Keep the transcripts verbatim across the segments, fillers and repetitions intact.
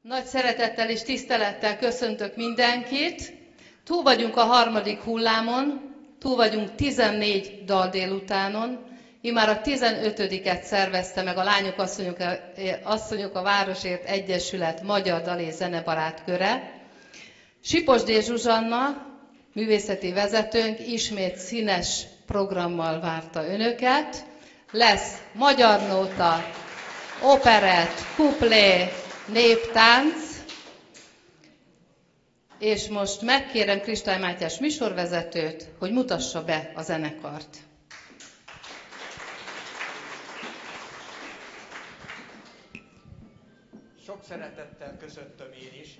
Nagy szeretettel és tisztelettel köszöntök mindenkit. Túl vagyunk a harmadik hullámon, túl vagyunk tizennégy dal délutánon. Immár a tizenötödiket szervezte meg a Lányok Asszonyok, Asszonyok a Városért Egyesület Magyar Dal- és Zenebarát köre. Siposdé Zsuzsanna, művészeti vezetőnk ismét színes programmal várta önöket. Lesz magyar nóta, operett, kuplé, néptánc, és most megkérem Kristály Mátyás műsorvezetőt, hogy mutassa be a zenekart. Sok szeretettel köszöntöm én is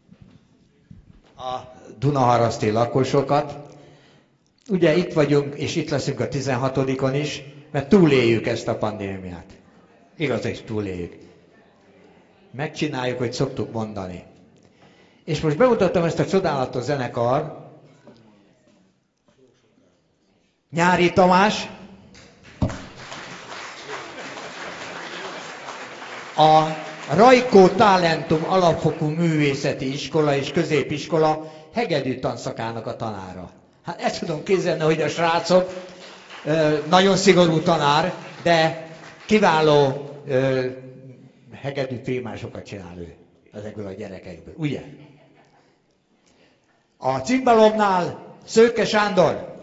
a Dunaharaszti lakosokat. Ugye itt vagyunk, és itt leszünk a tizenhatodikon is, mert túléljük ezt a pandémiát. Igaz, és túléljük. Megcsináljuk, hogy szoktuk mondani. És most bemutattam ezt a csodálatos zenekar. Nyári Tamás, a Rajkó Talentum Alapfokú Művészeti Iskola és Középiskola hegedű tanszakának a tanára. Hát ezt tudom képzelni, hogy a srácok nagyon szigorú tanár, de kiváló hegedű témásokat csinál ő ezekből a gyerekekből, ugye? A cimbalomnál Szőke Sándor.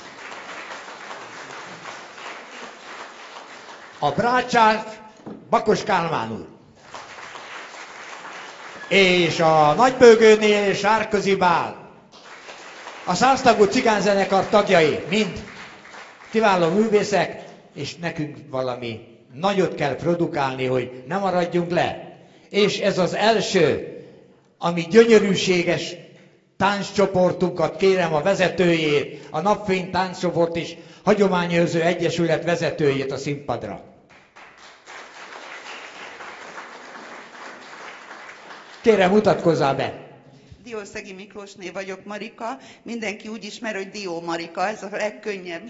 A brácsát Bakos Kálmán úr. És a nagybőgőnél Sárközi Bál. A száztagú cigányzenekar tagjai mind kiváló művészek, és nekünk valami nagyot kell produkálni, hogy ne maradjunk le. És ez az első, ami gyönyörűséges tánccsoportunkat kérem a vezetőjét, a Napfény Tánccsoport és Hagyományőrző Egyesület vezetőjét a színpadra. Kérem, mutatkozzál be! Diószegi Miklósné vagyok, Marika. Mindenki úgy ismer, hogy Dió Marika, ez a legkönnyebb.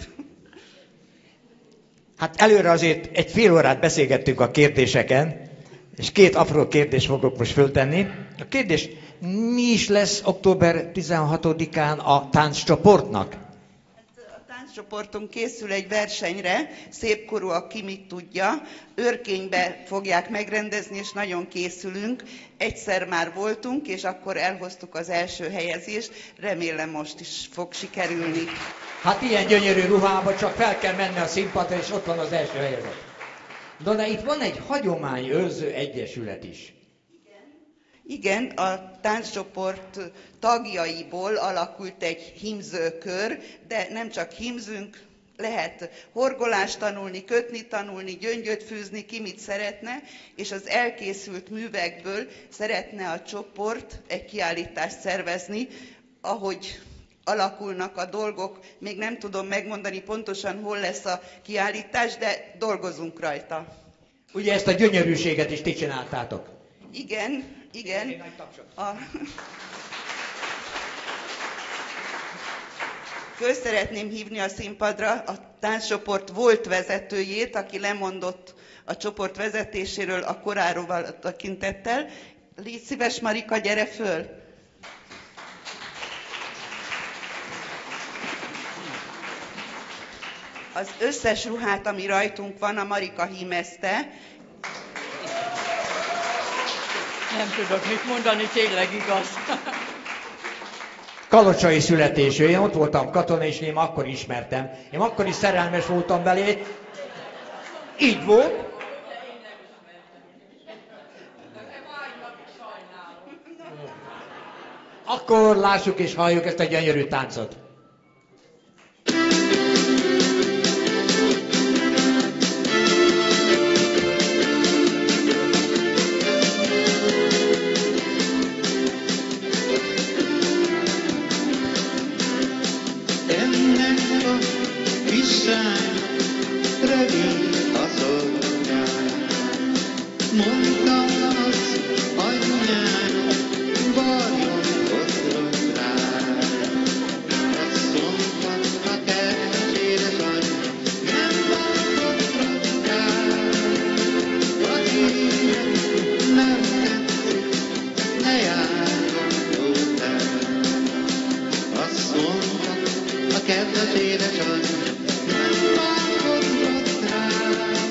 Hát előre azért egy fél órát beszélgettünk a kérdéseken, és két apró kérdést fogok most föltenni. A kérdés, mi is lesz október tizenhatodikán a tánccsoportnak? A tánccsoportunk készül egy versenyre, szépkorúak ki mit tudja. Őrkénybe fogják megrendezni, és nagyon készülünk. Egyszer már voltunk, és akkor elhoztuk az első helyezést. Remélem most is fog sikerülni. Hát ilyen gyönyörű ruhába csak fel kell menni a színpadra, és ott van az első helyezet. De, de itt van egy hagyományőrző egyesület is. Igen, a tánccsoport tagjaiból alakult egy hímzőkör, de nem csak hímzünk, lehet horgolást tanulni, kötni tanulni, gyöngyöt fűzni, ki mit szeretne, és az elkészült művekből szeretne a csoport egy kiállítást szervezni, ahogy alakulnak a dolgok, még nem tudom megmondani pontosan, hol lesz a kiállítás, de dolgozunk rajta. Ugye ezt a gyönyörűséget is ti csináltátok? Igen, igen. A... Föl szeretném hívni a színpadra a tánccsoport volt vezetőjét, aki lemondott a csoport vezetéséről a koráról tekintettel. Légy szíves, Marika, gyere föl! Az összes ruhát, ami rajtunk van, a Marika hímezte. Nem tudok mit mondani, tényleg igaz. Kalocsai születésű, én ott voltam katona, és én akkor ismertem. Én akkor is szerelmes voltam belé. Így volt. Akkor lássuk és halljuk ezt a gyönyörű táncot. Mondtam az anyjának, varjon ott rá. kedves édesanyja, nem várkodott rám.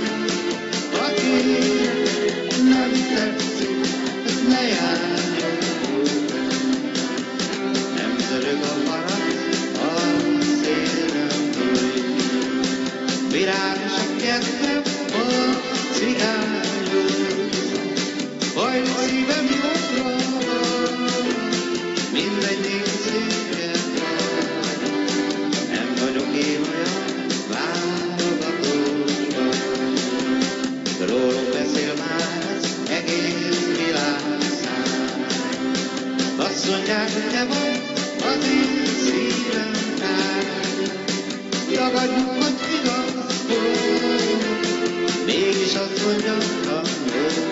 Aki nem tetszik, az ne járjon hozzám. Nem zörög a maradt, a szélen fúj. Virágos a kedvem, a cigányom, majd szívem jobbra van, mindegy nézőket van. Nem vagyok én olyan válogatós vagy, róluk beszél már az egész világ szám. Azt mondják, hogy te vagy az én szívem tárgy, tagadjuk, hogy igaz volt, mégis azt mondjam, hangol.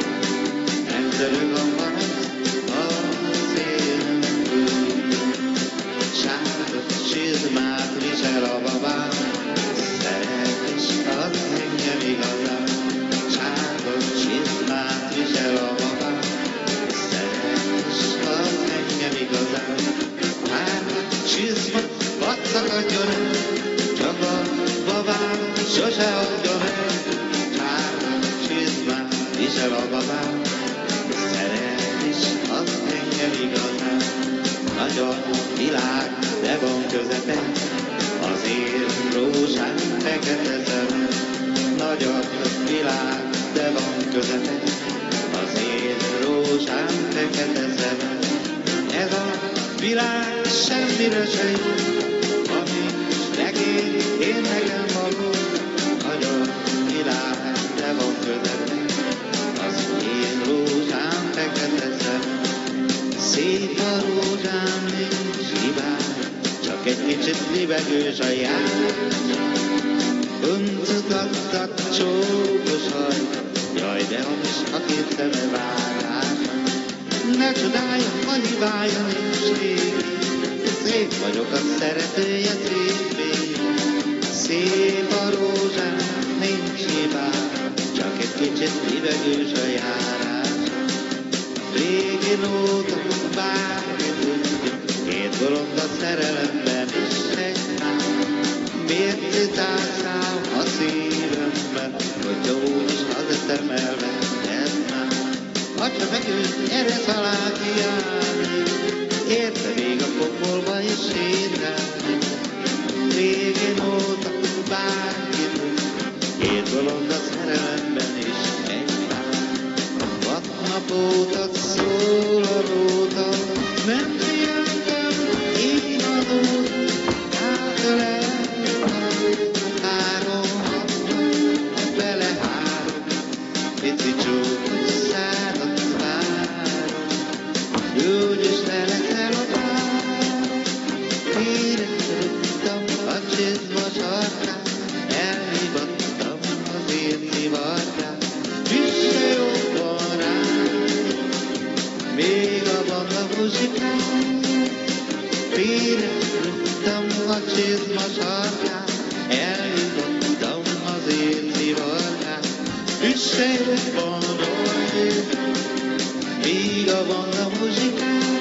Nem zörög a maradt, a szélen fúj. Sárga csizmát visel a babám, szeret is ad engem igazán. Sárga csizmát visel a babám, szeret is ad engem igazán. Sárga csizma, hadd szakadjon el, csak a babám sose adjon el. Sárga csizmát visel a babám, szeret is ad engem igazán. Nagy a világ, de van közepe, az én rózsám fekete szeme. Nagy a világ, de van közepe, az én rózsám fekete szeme. Ez a világ semmire se jó, ami neki én nekem való. Nagy a világ, de van közepe, az én rózsám fekete szeme. Szép a rózsám, nincs hibám, csak egy kicsit libegős a jár. Öntudattak csókos haj, jaj, de hamis a két szeme várása. Ne csodálja, a hibája nincs rég, szép vagyok a szeretője szépé. Szép a rózsám, nincs hibám, csak egy kicsit libegős a járás. Régi nóta, bárki tudja, két bolond a szerelemben is egymás. Miért citálszál a szívemben, hogy úgyis hazateszem elveszed már. Ha csak megősz, gyere szalál kiállni, érte még a pokolba is sétálni. Régi nóta, bárki tudja, két bolond a szerelemben is egymás. Hat nap óta szól a róta, nem figyeltem, így adott, átöleltem, három napnak bele három, pici csókos szádat várom, úgyis le leszel a pár. Érezződtem a csizma sarkán, elhívattam az én szivarkán, vissza jobban rám, még a banda muzsikán. Érezződtem a csizma sarkán, elhívattam az én szivarkán, vissza jobban rám, még a banda muzsikán.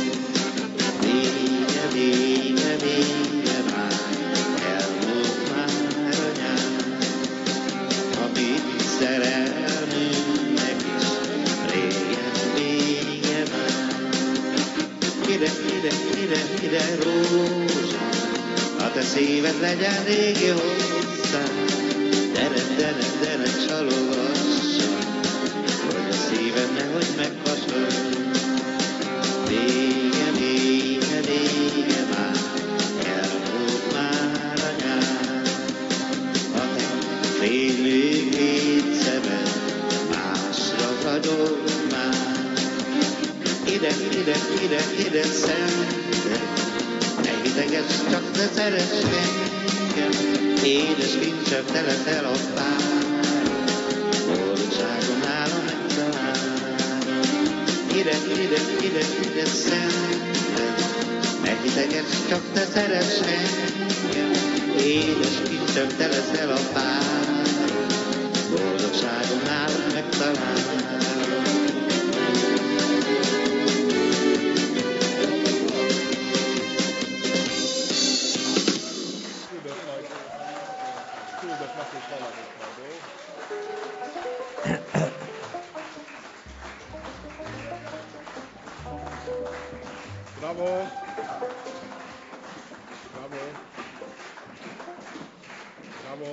Vége, vége, vége már, elmúlt már a nyár, ami szerelmünknek is régen vége már. Ide, ide, ide, ide rózsám, a te szíved legyen régi hozzám. Gyere, gyere, gyere, csalogassam, hogy a szívem nehogy meghasonl. Vége, vége, vége már, elmúlt már a nyár. A te félő két szemed másra fagyog már. Ide, ide, ide, ide szented, ne ideges, csak ne szeress engem. Édes kincsem, te leszel a pár, boldogságom nála megtalálom. Ide, ide, ide, ide szented, ne ideges, csak ne szeress engem. Édes kincsem, te leszel a pár, boldogságom nála megtalálom. Bravo! Bravo! Bravo!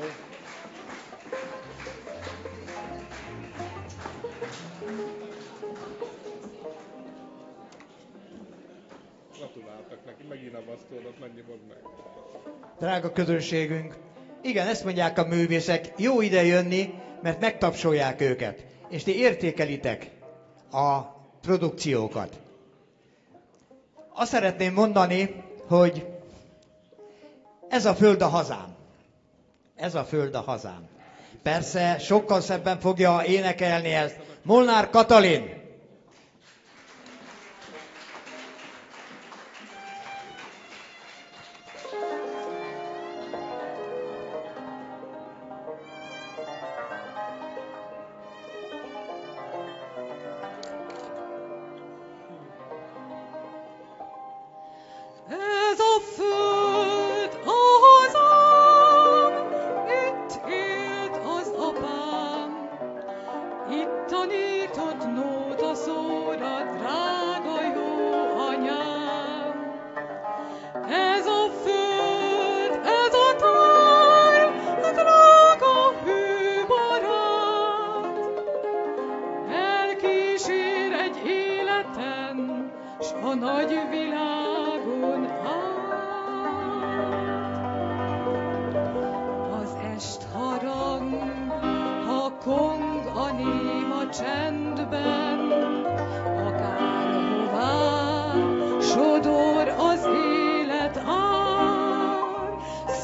Gratuláltak neki, megint a basztódot, mennyi volt meg. Drága közönségünk, igen, ezt mondják a művészek, jó ide jönni, mert megtapsolják őket, és ti értékelitek a produkciókat. Azt szeretném mondani, hogy ez a föld a hazám. Ez a föld a hazám. Persze, sokkal szebben fogja énekelni ezt Molnár Katalin. Ez a föld a hazám, itt élt az apám, itt tanított nótaszóra drága jó anyám. Ez a föld, ez a táj, a drága hőbarát, elkísér egy életen, s a nagy világon át. Az est harang, ha kong a néma csendben, akárhová sodor az élet ár.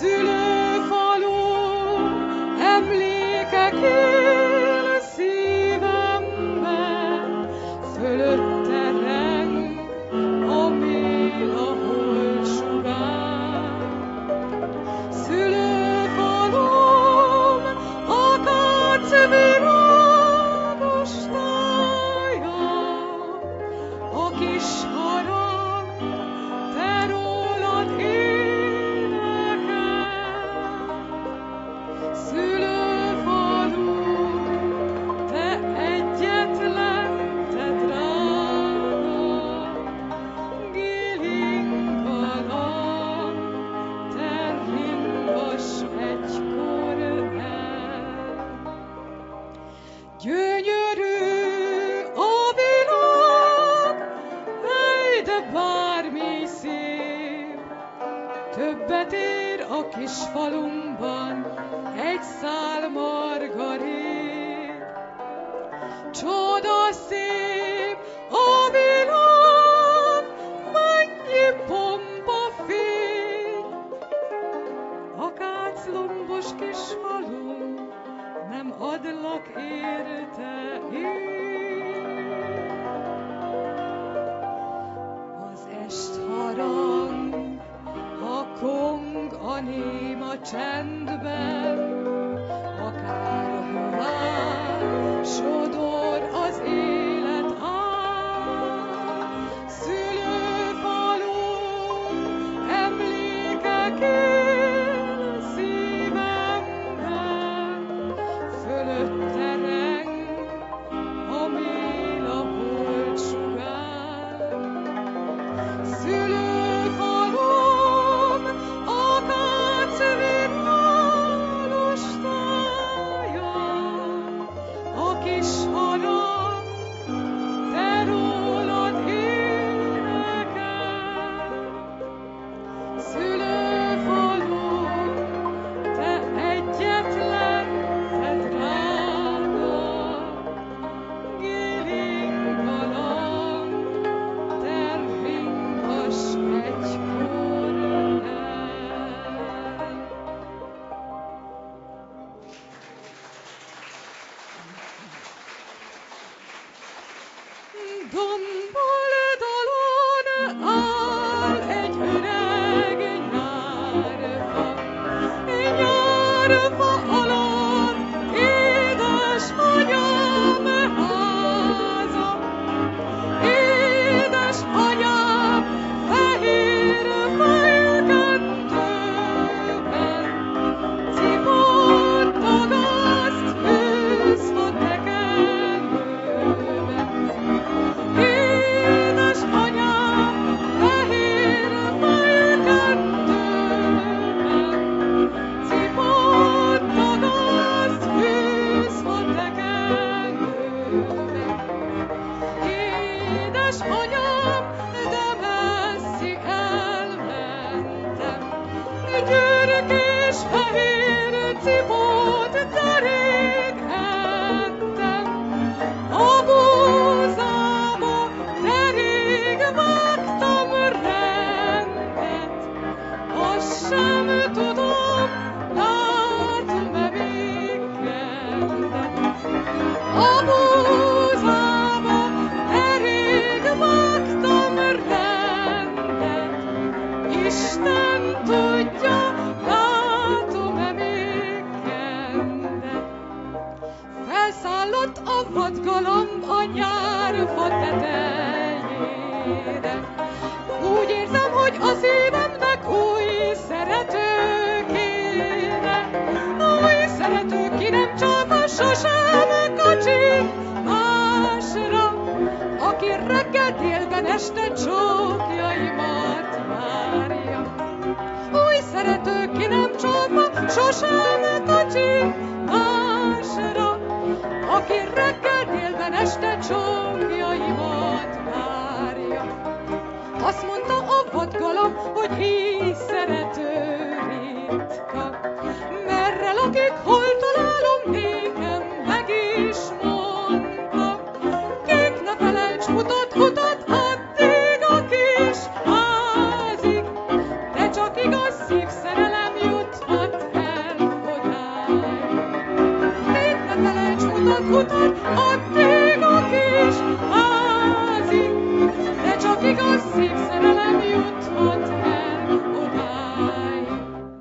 Szülőfalum emlékek él szívemben, fölötte reng a mély a holdsugár. Szülőfalum akác virágos tája, a kis harang, te rólad énekel. Szülőfalum, te egyetlen, te drága, Gilingalam, te ringass egykor el. Gyönyörű a világ, hely, de bármi szép, többet ér a kis falumban egy szál margarét. Csoda szép a világ, mennyi pompa fény, akáclombos kis falum, nem adlak érte én. Az est harang, ha kong a néma csendben, akárhová sodor az élet ár. Szülőfalum emlékek él szívemben, fölötte reng a mély a holdsugár. Szülőfalum akác virágos édesanyám, de messzi elmentem. Gyűrűk és fehér cipót, de rég ettem. A búzába, de rég vágtam rendet. Azt sem tudom, látom-e még rendet. A búzába, de rég vágtam rendet. Isten tudja, látom-e még rendet. Felszállott a vadgalamb a nyárfa tetejére. Úgy érzem, hogy a szívemnek új szerető kéne. Új szerető ki nem csalva sosem kacsin másra, aki reggel délben este csókjaimat várja. Új szerető ki nem csalva sosem kacsin másra, aki reggel délben este csókjaimat várja. Azt mondta a vadgalamb, hogy így szerető ritka. Merre lakik, hol találom, nékem meg is mondta. Kék ne felejts, mutat, mutat, addig a kis házig, de csak igaz szívszerelem juthat el odáig. Kék ne felejts, mutat, mutat, addig a kis házig, de csak igaz szívszerelem juthat el odáig.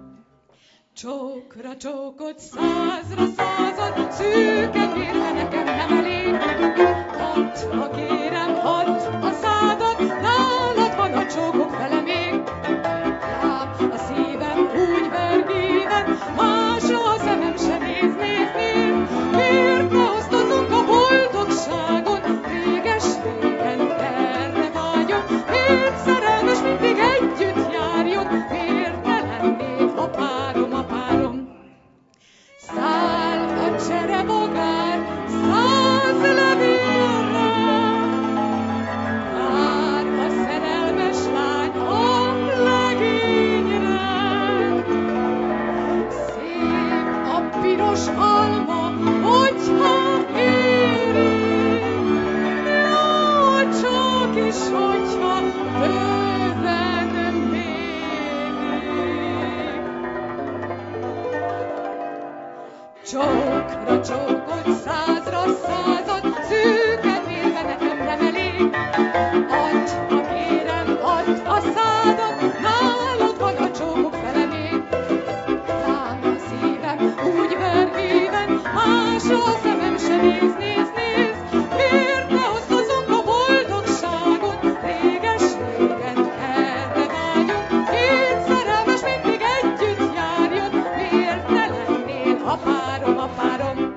Csókra csókot, százra százat, szűke kérve nekem nem elég. Add, ha kérem, add a szádat, nálad van a csókok fele még. Lám, a szívem úgy vergéven, másra a szemem se néz, néz, néz. Miért ne osztozzunk a boldogságon, réges-régen erre vágyom. Miért szerelmes mindig együtt járjon, miért ne lennék a párom, a párom. Száll a cserebogár száz levélre, vár a szerelmes lány a legényre. Szép a piros alma, hogyha éri, jó csak is, hogyha bőven mérik. Csókra csókot, százra százat, szűke félve nekem nem elég. Add, ha kérem, add a szádat, nálad van a csókok fele még. Lám, a szívem úgy vergéven, másra a szemem se néz, néz, néz. Miért ne osztozzunk a boldogságon, réges-régen erre vágyunk. Két szerelmes mindig együtt járjon, miért ne lennél a párom, a párom.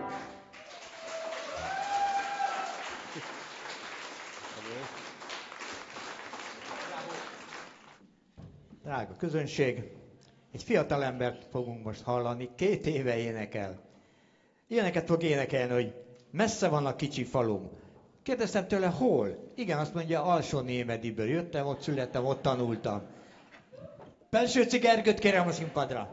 Drága közönség, egy fiatal embert fogunk most hallani, két éve énekel. Ilyeneket fog énekelni, hogy messze van a kicsi falum. Kérdeztem tőle, hol? Igen, azt mondja, Alsó-Némediből jöttem, ott születtem, ott tanultam. Pelsőci Gergőt kérem a színpadra.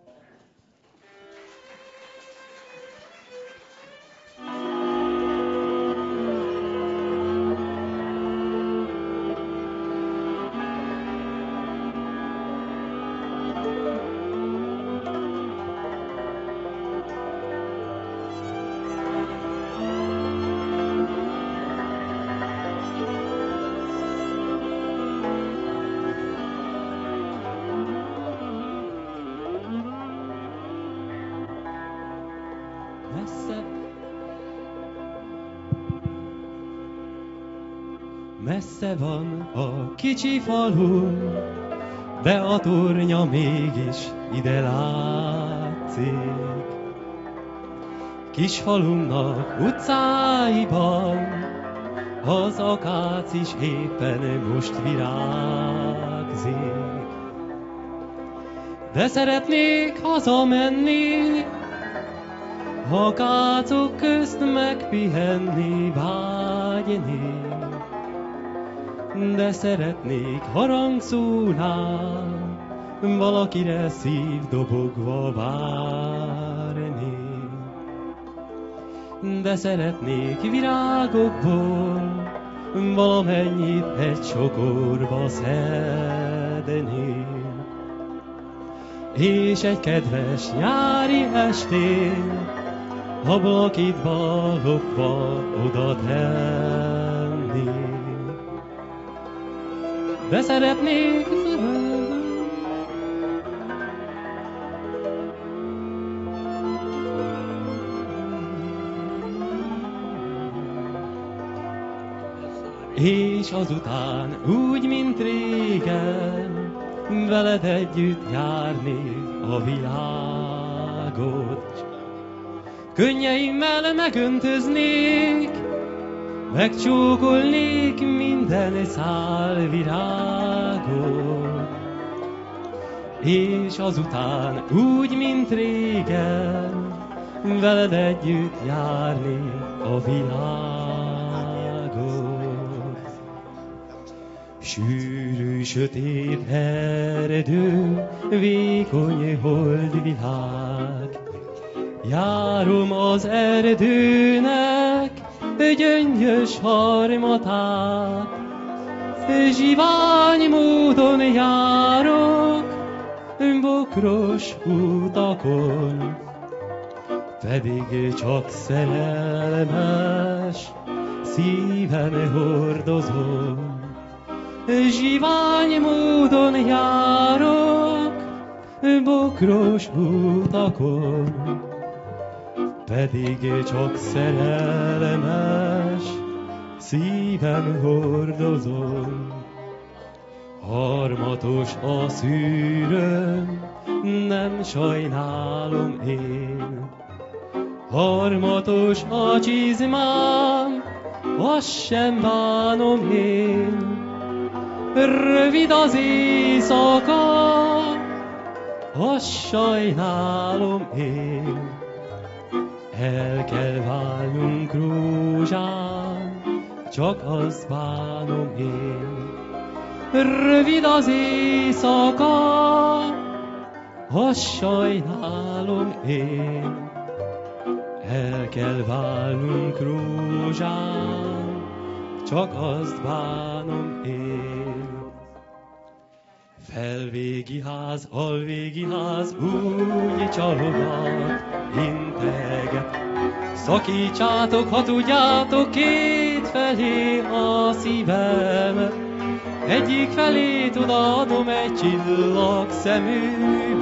Messze, messze van a kicsi falu, de a tornya mégis ide látszik. Kis falunknak utcáiban az akác is éppen most virágzik. De szeretnék hazamenni, akácok közt megpihenni, vágyni. de szeretnék harangszónál valakire szívdobogva várni. De szeretnék virágokból valamennyit egy csokorba szedni, és egy kedves nyári estén ablakidba lopva oda tenni. De szeretnék és azután úgy, mint régen, veled együtt járni a világot. Könnyeimmel megöntöznék, megcsókolnék minden szál virágot, és azután úgy, mint régen, veled együtt járni a világot. Sűrű, sötét erdő, vékony holdvilág, járom az erdőnek gyöngyös harmatát, zsivány módon járok bokros utakon, pedig csak szerelmes szívem hordozom. Zsivány módon járok bokros utakon, pedig csak szerelmes szívem hordozom. Harmatos a szűrőm, nem sajnálom én. Harmatos a csizmám, azt sem bánom én. Rövid az éjszaka, azt sajnálom én. El kell válnunk rózsám, csak azt bánom én. Rövid az éjszaka, azt sajnálom én. El kell válnunk rózsám, csak azt bánom én. Felvégi ház, alvégi ház, úgy csalogat, integet. Szakítsátok, ha tudjátok, két felé a szívem. Egyik felét odaadom egy csillag szemű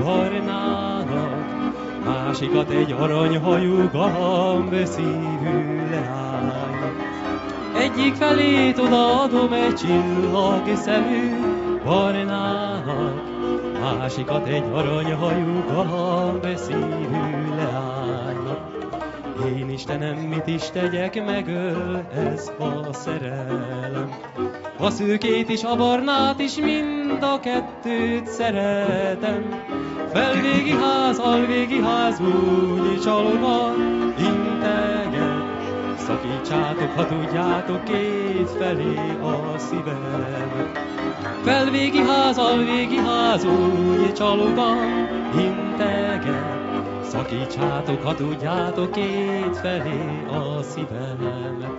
barnának, másikat egy aranyhajú galamb szívű leánynak. Egyik felét odaadom egy csillag szemű barnának, másikat egy aranyhajú galamb szívű leánynak. Én Istenem, mit is tegyek, megöl ez a szerelem. A szőkét is, a barnát is, mind a kettőt szeretem. Felvégi ház, alvégi ház, úgy csalogat, integet. Szakítsátok, ha tudjátok, két felé a szívem. Felvégi ház, alvégi ház, úgy csalogat, integet. Szakítsátok, ha tudjátok, két felé a szívem.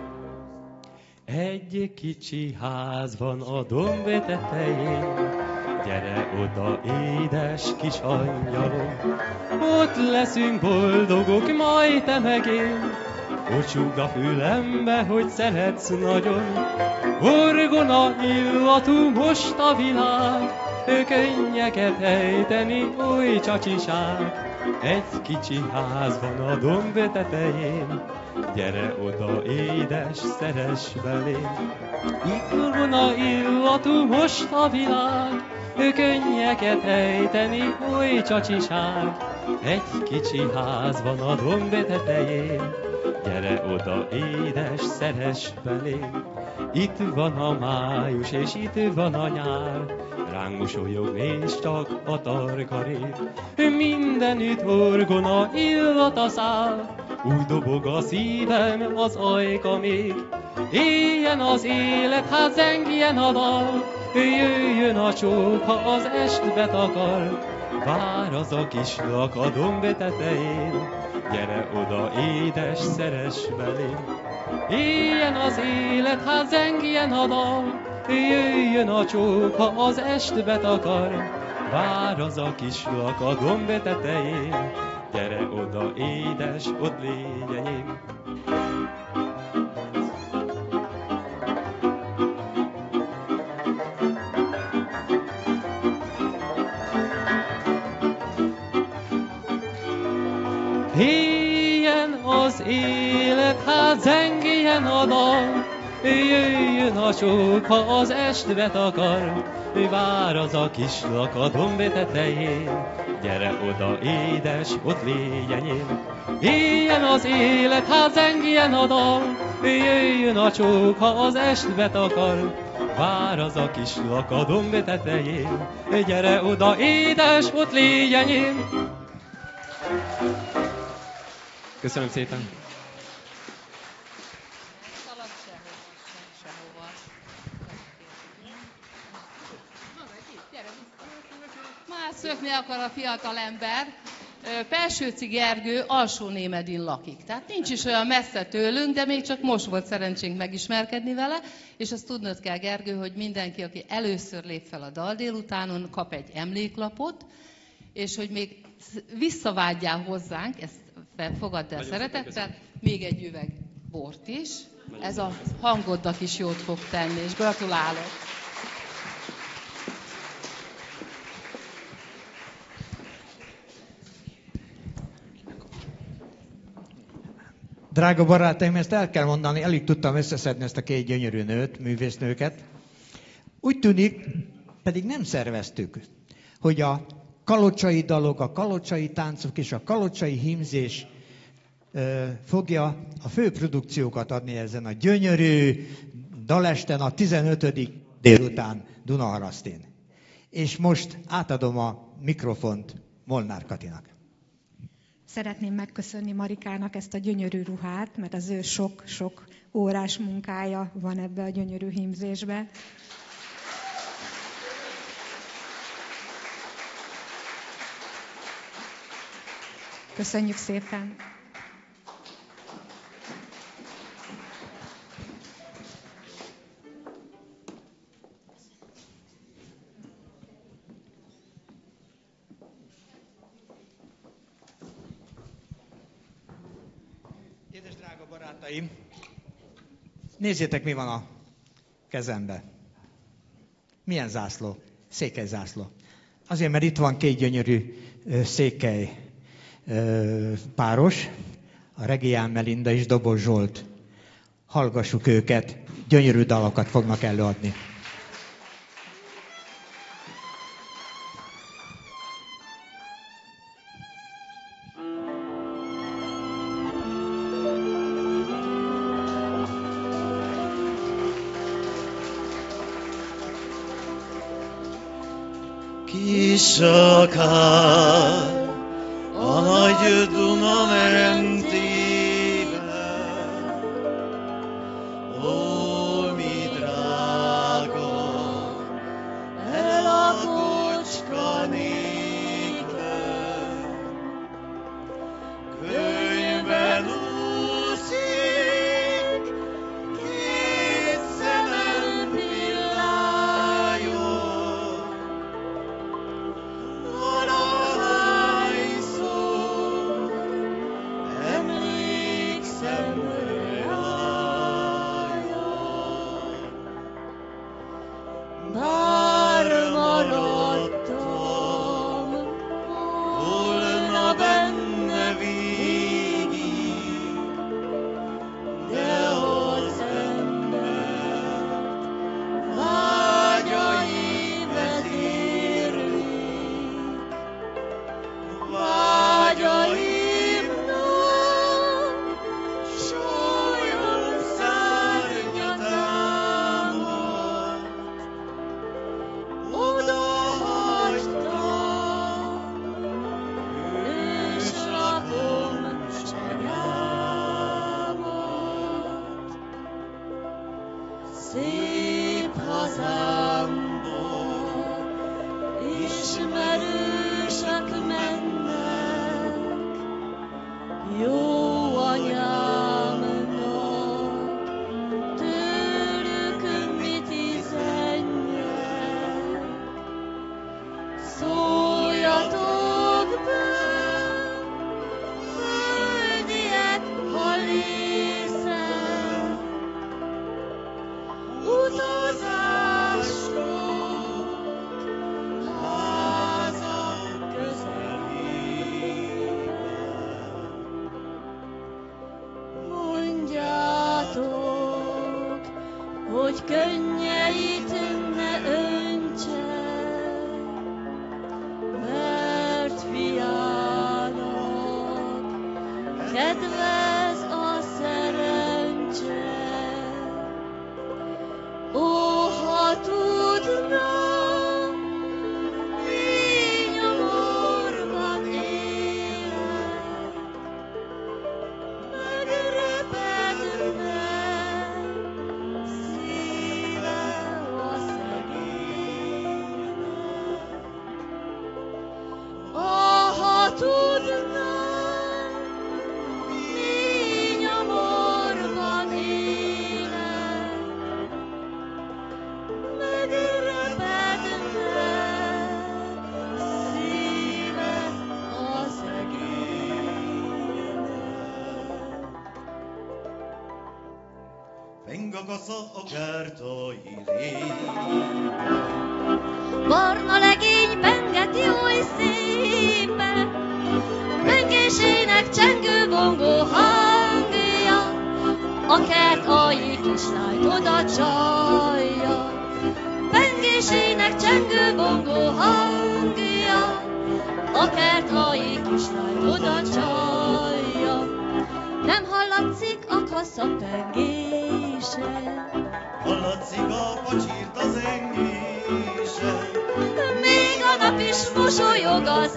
Egy kicsi ház van a domb tetején, gyere oda, édes kis angyalom. Ott leszünk boldogok, majd te meg én, hogy súg a fülembe, hogy szeretsz nagyon. Orgona illatú most a világ, könnyeket ejteni, oly csacsiság. Egy kicsi ház van a domb tetején, gyere oda, édes, szeress belém. Orgona illatú most a világ, könnyeket ejteni, oly csacsiság. Egy kicsi ház van a domb tetején, gyere oda, édes, szeress belém. Itt van a május, és itt van a nyár, ránk mosolyog, és csak a tarka rép. Mindenütt orgona illata száll, úgy dobog a szívem, az ajka még. Éljen az élet, hát zengjen a dal, jöjjön a csók, ha az est betakar. Vár az a kislak a domb tetején, gyere oda, édes, szeress velém. Éljen az élet, hát zengjen a dal, jöjjön a csók, ha az est betakar. Vár az a kislak a domb tetején, gyere oda, édes, ott légy enyém. Éljen az élet, hát zengjen a dal, jöjjön a csók, ha az est betakar. Vár az a kislak a domb tetején, gyere oda, édes, ott légy enyém. Éljen az élet, hát zengjen a dal, jöjjön a csók, ha az est betakar. Vár az a kislak a domb tetején, gyere oda, édes, ott légy enyém. Köszönöm szépen! Már szökni akar a fiatal ember. Pelsőci Gergő Alsónémedin lakik. Tehát nincs is olyan messze tőlünk, de még csak most volt szerencsénk megismerkedni vele, és azt tudnod kell, Gergő, hogy mindenki, aki először lép fel a dal délutánon, kap egy emléklapot, és hogy még visszavágyjál hozzánk, ezt fogadd el szeretettel, még egy üveg bort is. Ez a hangodnak is jót fog tenni, és gratulálok! Drága barátaim, ezt el kell mondani, elég tudtam összeszedni ezt a két gyönyörű nőt, művésznőket. Úgy tűnik, pedig nem szerveztük, hogy a kalocsai dalok, a kalocsai táncok és a kalocsai hímzés ö, fogja a főprodukciókat adni ezen a gyönyörű dalesten, a tizenötödik délután Dunaharasztin. És most átadom a mikrofont Molnár Katinak. Szeretném megköszönni Marikának ezt a gyönyörű ruhát, mert az ő sok-sok órás munkája van ebbe a gyönyörű hímzésbe. Köszönjük szépen! Édes drága barátaim, nézzétek, mi van a kezembe. Milyen zászló? Székely zászló. Azért, mert itt van két gyönyörű székely páros, a Regián Melinda és Dobos Zsolt. Hallgassuk őket, gyönyörű dalokat fognak előadni. Kisakár a nagy Duna mentében, ó, mi drága, el a kocska nékben, könyvben úszik, két szemem villájon. könnyeit ne öntse, mert fiának kedvez a szerencse. Ó, ha tudnám, mi nyomorban élek, megrepedne szíve a szegénynek. Ó, ha tudnám, mi nyomorban élek, megrepedne szíve a szegénynek. Feng a kasza a kertai régen, Barna legény pengeti oly szépen, pengésének csengő bongó hangja, a kert alji kislányt oda csalja. Pengésének csengő bongó hangja, a kert alji kislányt oda csalja. Nem hallatszik a kasza pengése, hallatszik a pacsirta zengése. még a nap is mosolyog az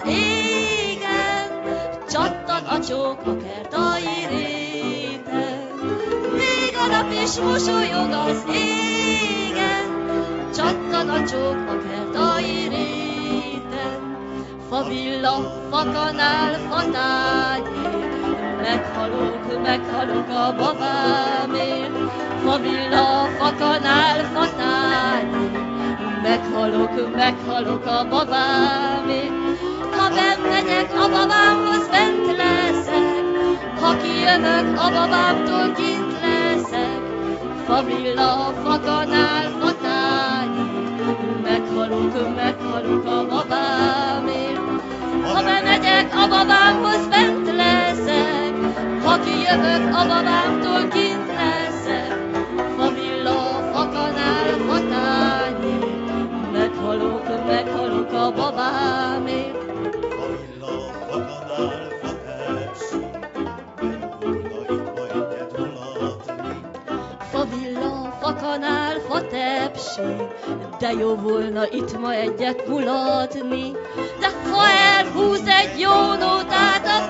égen, csattad a csók a kertai réten. Még a nap is mosolyog az égen, csattad a csók a kertai réten. Favilla, fakanál, fatányér, meghalok, meghalok a babámért. Favilla, fakanál, fatányér, meghalok, meghalok a babámért. Ha benn megyek a babámhoz, bent leszek, ha kijövök a babámtól, kint leszek. Favilla, fakanál, fatányér, meghalok, meghalok a babámért. Ha bemegyek a babámhoz, bent leszek, ha kijövök a babámtól, kint leszek. Favilla, fakanál, fatányér, meghalok, meghalok a babámért. Favilla, fakanál, fatepsi, mennyúlna itt ma egyet mulatni. Favilla, fakanál, fatepsi, de jó volna itt ma egyet mulatni. De ha elhúz egy jó nótát a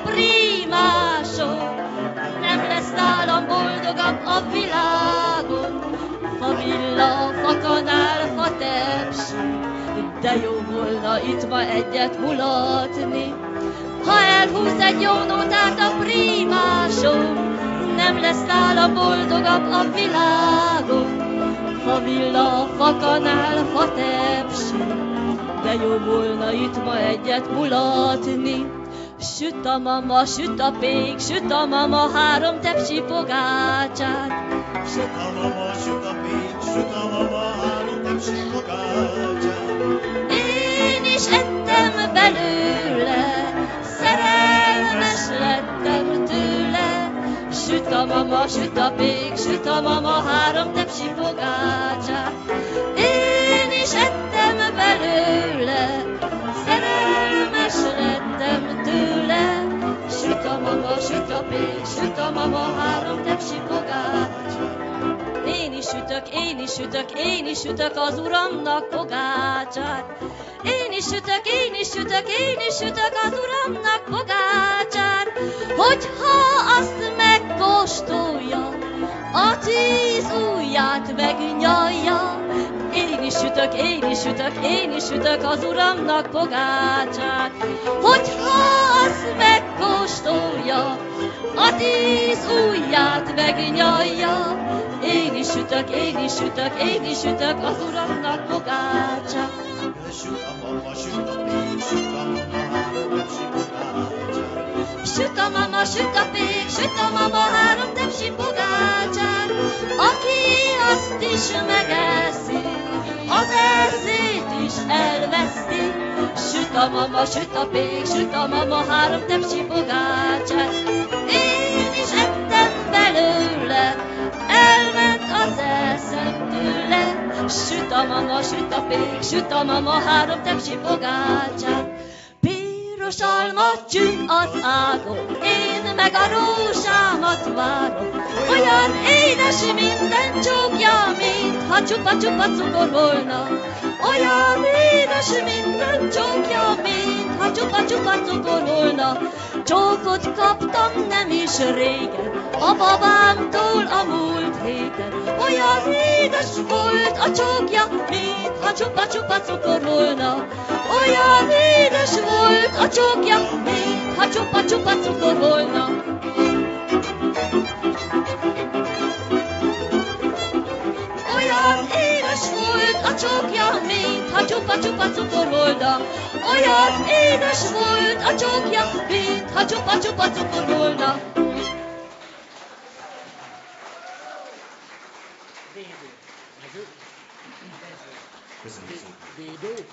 prímáson, nem lesz nálam boldogabb a világon. Favilla, fakanál, fatepsi, de jó volna itt ma egyet mulatni. Ha elhúz egy jó nótát a prímáson, nem lesz nálam boldogabb a világon. Favilla, fakanál, fatepsi, de jó volna itt ma egyet mulatni. Süt a mama, süt a pék, süt a mama három tepsi pogácsát. Süt a mama, süt a pék, süt a mama három tepsi pogácsát. Én is ettem belőle, szerelmes lettem tőle. Süt a mama, süt a pék, süt a mama három tepsi pogácsát. Én is ettem belőle, szerelmes lettem tőle. Süt a mama, süt a pék, süt a mama három tepsi pogácsát. Én is sütök, én is sütök, én is sütök az uramnak pogácsát. Én is sütök, én is sütök, én is sütök az uramnak pogácsát. Hogyha azt megkóstolja, a tíz ujját megnyalja. Én is sütök, én is sütök, én is sütök az uramnak pogácsát. Hogyha azt megkóstolja, a tíz ujját megnyalja. Én is sütök, én is sütök, én is sütök az uramnak pogácsát. Süt a mama, süt a pék, süt a mama három tepsi pogácsát. Süt a mama, süt a pék, süt a mama három tepsi pogácsát. Aki azt is megeszi, az erzét is elveszti. Süt a mama, süt a pék, süt a mama három tepsi pogácsát. Én is ettem belőle, elment az eszem tőle. Süt a mama, süt a pék, süt a mama három tepsi pogácsát. Piros alma csüng az ágon, én meg a rózsámat várom. Olyan édes minden csókja, mintha csupa-csupa cukor volna. Olyan édes minden csókja, mintha csupa-csupa cukor volna. Csókot kaptam nem is régen, a babámtól a múlt héten. Olyan édes volt a csókja, mintha csupa-csupa cukor volna. Olyan édes volt a csókja, mintha csupa-csupa cukor volna. Olyan édes volt a csókja, mintha csupa-csupa cukor volna. Olyan édes volt a csókja, mintha csupa-csupa cukor volna. Köszönjük szépen.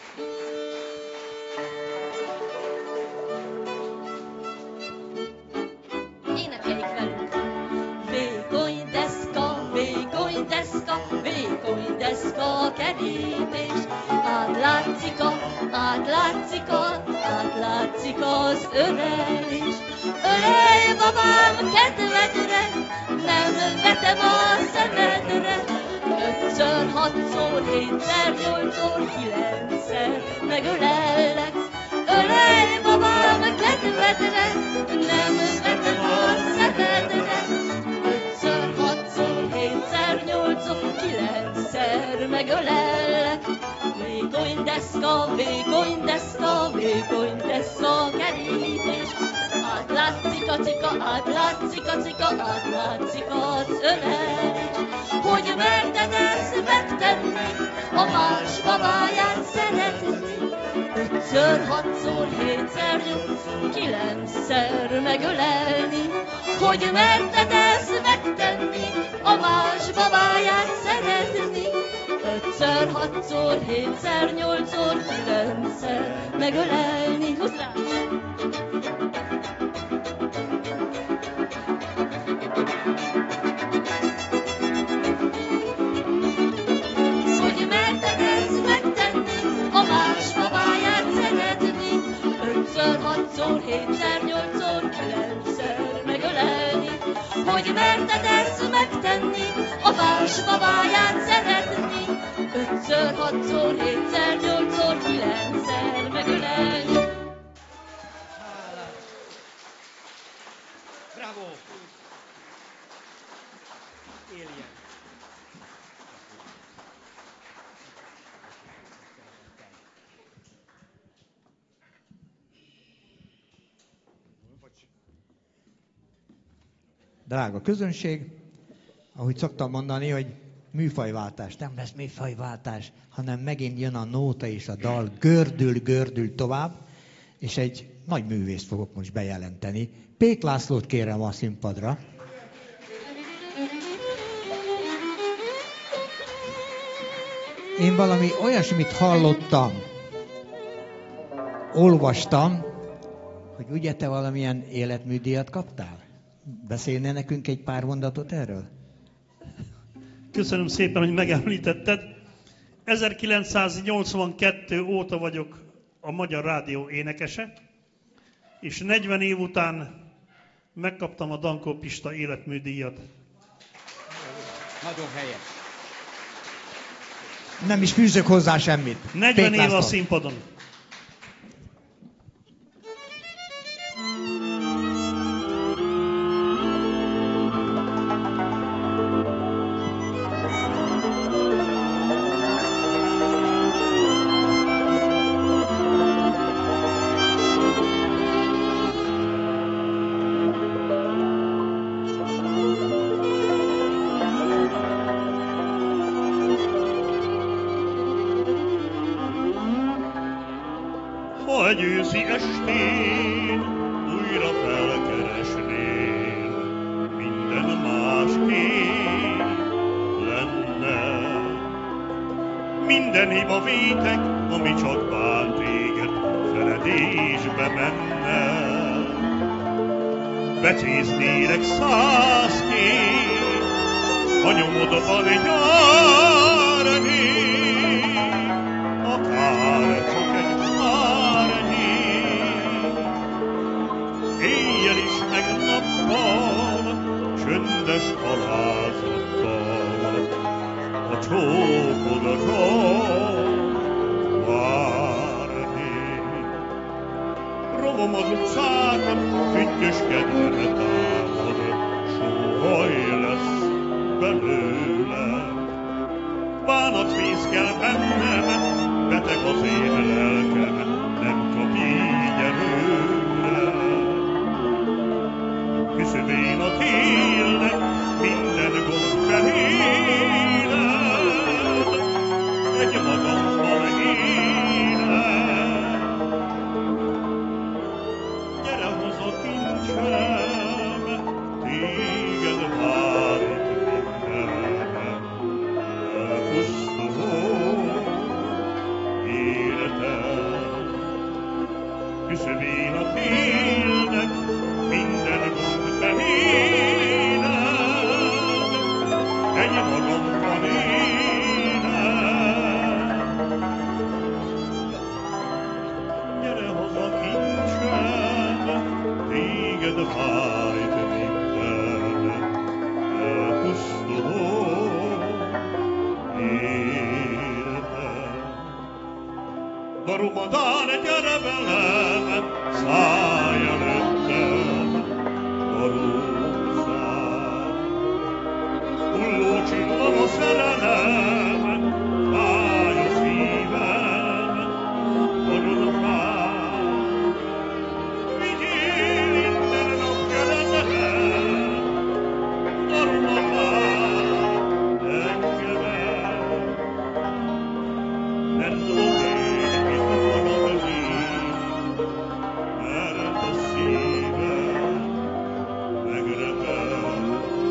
Énekeljük velünk! Vékony deszka, vékony deszka, vékony deszka kerítés. Átlátszik a, átlátszik a, átlátszik az ölelés. Ölelj babám kedvedre, nem vetem a szemedre. Ötször, hatszor, hétszer, nyolcszor, kilencszer megölellek. Ölelj babám kedvedre, nem vetem a szemedre. Ötször, hatszor, hétszer, nyolcszor, kilencszer megölellek. Vékony deszka, vékony deszka, vékony deszka kerítés. Átlátszik a cika, átlátszik a cika, átlátszik az ölelés. Hogy merted ezt megtenni, a más babáját szeretni. Ötször, hatszor, hétszer, nyolcszor, kilencszer megölelni. Hogy merted ezt megtenni, a más babáját szeretni. Ötször, hatszor, hétszer, nyolcszor, kilencszer megölelni. Huszrá! Hatszor, hétszer, nyolcszor, kilencszer megölelni. Hogy merted ezt megtenni, a más babáját szeretni. Ötször, hatszor, hétszer, nyolcszor, kilencszer megölelni. Bravo! Éljen! Drága közönség, ahogy szoktam mondani, hogy műfajváltás. Nem lesz műfajváltás, hanem megint jön a nóta és a dal, gördül, gördül tovább, és egy nagy művészt fogok most bejelenteni. Pék Lászlót kérem a színpadra. Én valami olyasmit hallottam, olvastam, hogy ugye te valamilyen életműdíjat kaptál? Beszélne nekünk egy pár mondatot erről? Köszönöm szépen, hogy megemlítetted. ezerkilencszáznyolcvankettő óta vagyok a Magyar Rádió énekese, és negyven év után megkaptam a Dankó Pista életműdíjat. Nagyon helyes. Nem is fűzök hozzá semmit. negyven év a színpadon. Egy őszi estén újra felkeresnél, minden másképp lenne. Minden hiba vétek, ami csak bánt téged, feledésbe menne. Becéznélek százként, a nyomodban egy ár várni, akár csak egy árnyi. Éjjel is meg nappal, csöndes alázattal, a csókodra várni. Rovom az utcákon, füttyöskedve támad, sóhaj lesz belőle. Bánatvíz kell bennem, beteg az én lelkem, nem kap így erőre. Küszöbén a télnek minden gond feléled, egy magammal éled. Gyere haza kincsem, téged vár itt minden, elpusztuló életem. Küszöbén a télnek minden gond feléled, egy magamban éled. Gyere haza kincsem, téged vár itt minden, elpusztuló életem. Barumadán gyere velem, szállj előttem, barózám. Hulló csillan a szerelem, fáj a szívem, nagyon fáj. Vigyél innen nap keretem, Barumadán engemet. Nem tudom én, mit mondom én, mert a szívem megrepel.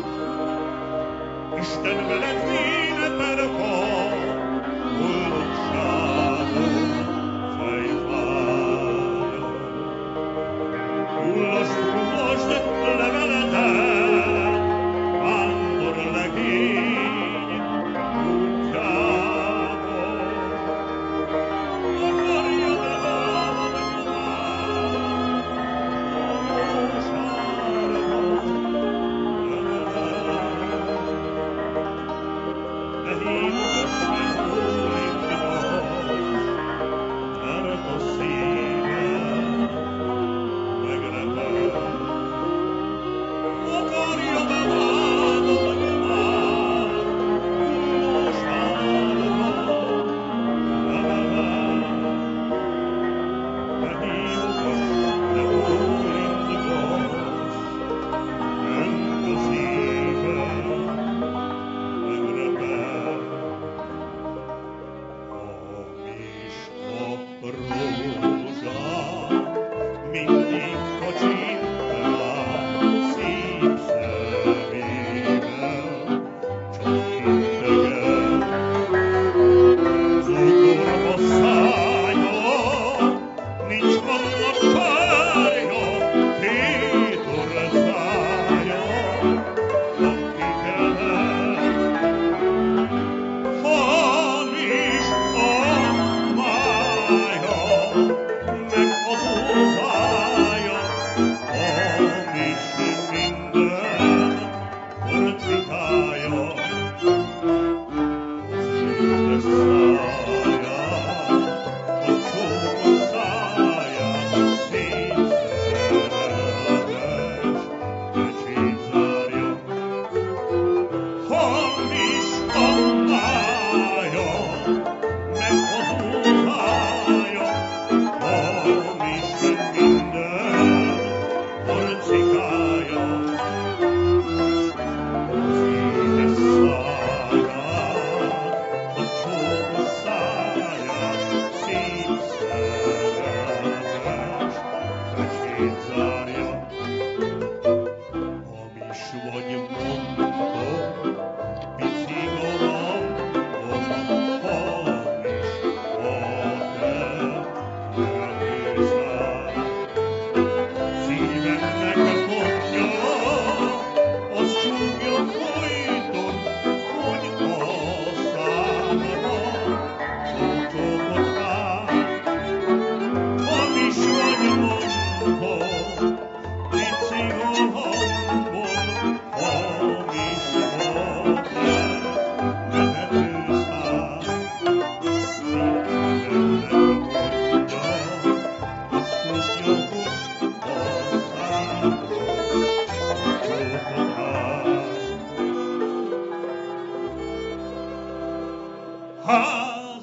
Isten veled véne perha, boldogságon fejfájon. Hullasd, hullasd leveledet, vándor legény útjában.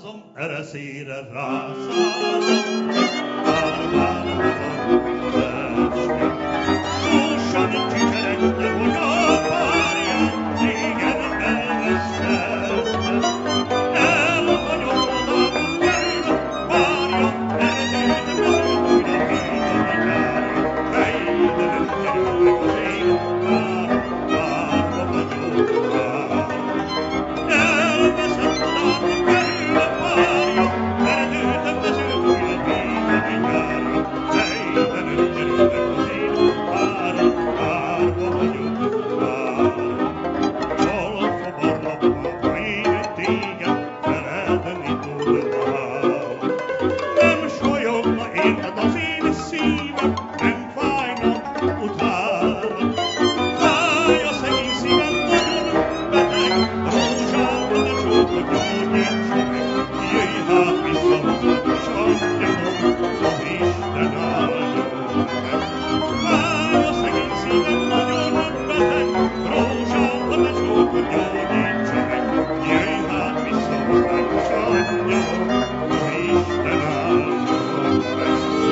házam ereszére rászállom, bár várom verske. Gyorsan csicseregte, hogy a párját régen elvesztette. Elhagyott odába kerül, párja eredőt megölt, újra hívom a járja. Fejlődött kerül meg az ég, vár, várva vagyok vár. Elveszett odába kerül a párja, eredőt megölt, újra hívom a járja. Fejlődött kerül meg az ég, vár, várva vagyok vár. Csalfa barlapba én téged feledni tudnám. Nem solyogna érted az én szívem, nem fájna utána. Fáj a szegény szívem nagyon beteg, rózsába ne csókot gyógyítsa meg. Jöjj hát vissza hozzám, és adjam, az Isten áldjon meg. Fáj a szegény szívem nagyon beteg, rózsába ne csókot gyógyítsa meg. Jöjj hát vissza hozzám, és adjam, az Isten áldjon meg.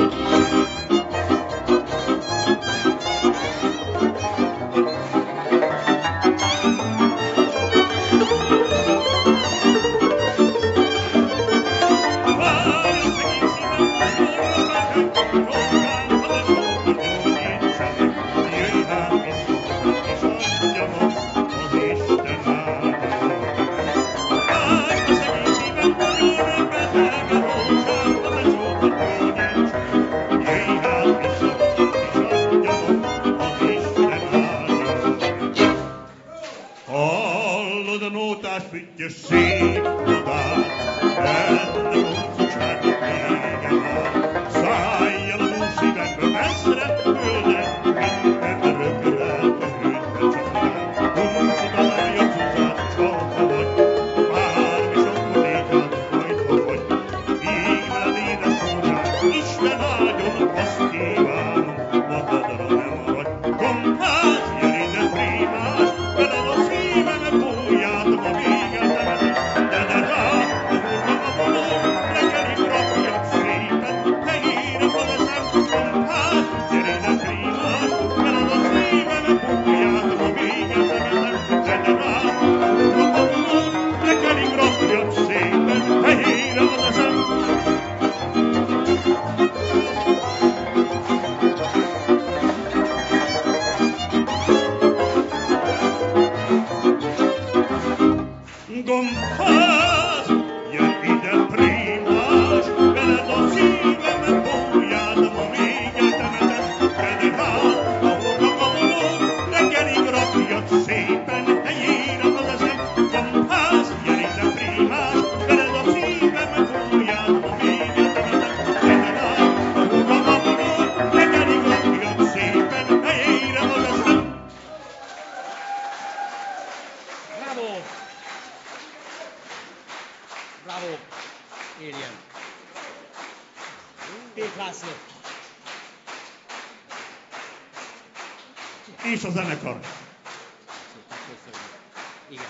Hallod a nótás füttyös szép csodát, benne boldogságot vége már. Szállj el a nó szívembe messzre, földre, minden örökre eltűnve csodál. Uncsodálja csodát, csalfa vagy, bármi sokkor légyád, majd ha vagy. Így veled édes sorát, Isten áldjon, azt kívánom, magadra nem maradj. Kompáz, jön ide prímás, veled a szívem bújját, ma végetemet, de ne rá, úrra a vonó, reggelig rakjak szépen, tehére valeszem, kompáz, jön ide prímás, veled a szívem bújját, ma végetemet, de ne rá, úrra a vonó, reggelig rakjak szépen, tehére valeszem. Gombház, jön ide prímás, veled a szívem bújját, ma végetemet, de ne rád, ahol a vonó, reggelig rakjak szépen, helyére valeszem. Gombház, jön ide prímás, veled a szívem bújját, ma végetemet, de ne rád, ahol a vonó, reggelig rakjak szépen, helyére valeszem. Bravo! Bravo! Érjen! Pék László! És a zenekar. Köszönjük. Igen.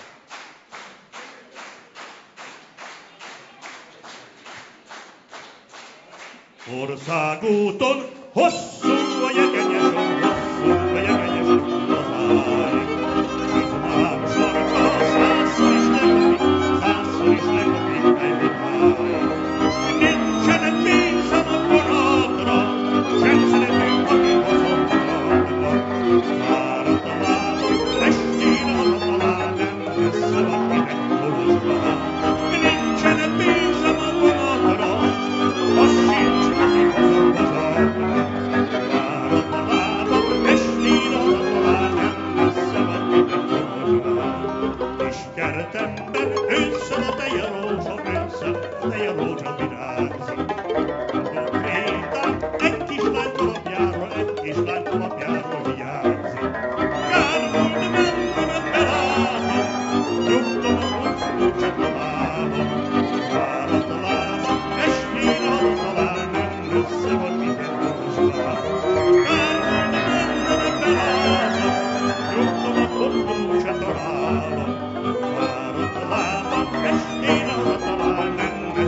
Országúton hosszú a jegenyes, hosszú a jegenyes, hazáig. Izmám sarka, százszor is lekopik, százszor is lekopik, ejjjjjjjj. Nincsenek pénzem a vonatra, sem szeretünk, aki hozottakra. Fáradt a lábam, estén arra talán, nem messze van kinek Kolozsvár. Nincsenek pénzem a vonatra, az sincs, aki hozottakra. Fáradt a lábam, estén arra talán, nem messze van kinek Kolozsvár. Kis kertemben ősszel a tejarózsa, ősszel a tejarózsa virágzik. Konkrétan egy kis lány talapjáról, egy kis lány talapjáról hiányzik. Kár úgy mentemet belátom, nyugtom a mocsú csak a lábam. Fáradt a lábam, estén arra talán, nem messze van minden Kolozsvár. Kár úgy mentemet belátom, nyugtom a mocsú csak a lábam. Fáradt a lábam, estén arra talán, nem messze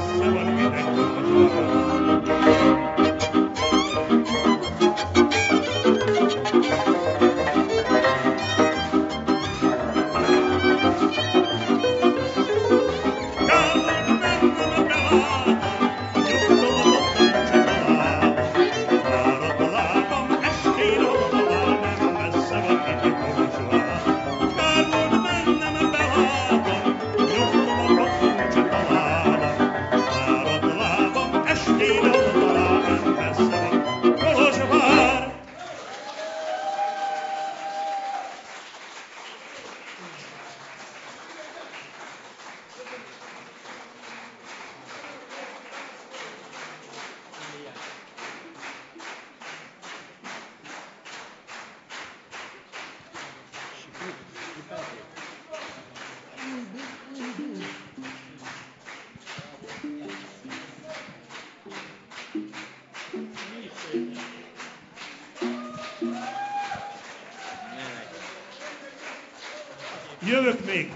Jövök még.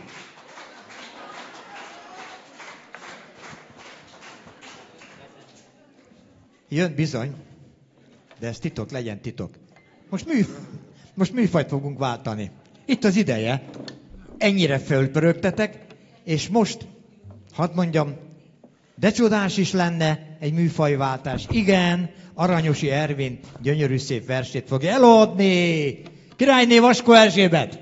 Jön bizony, de ez titok, legyen titok. Most, mű, most műfajt fogunk váltani. Itt az ideje. Ennyire fölpörögtetek, és most, hadd mondjam, de csodás is lenne egy műfajváltás. Igen, Aranyosi Ervin gyönyörű szép versét fogja előadni. Királyné Vaskó Erzsébet!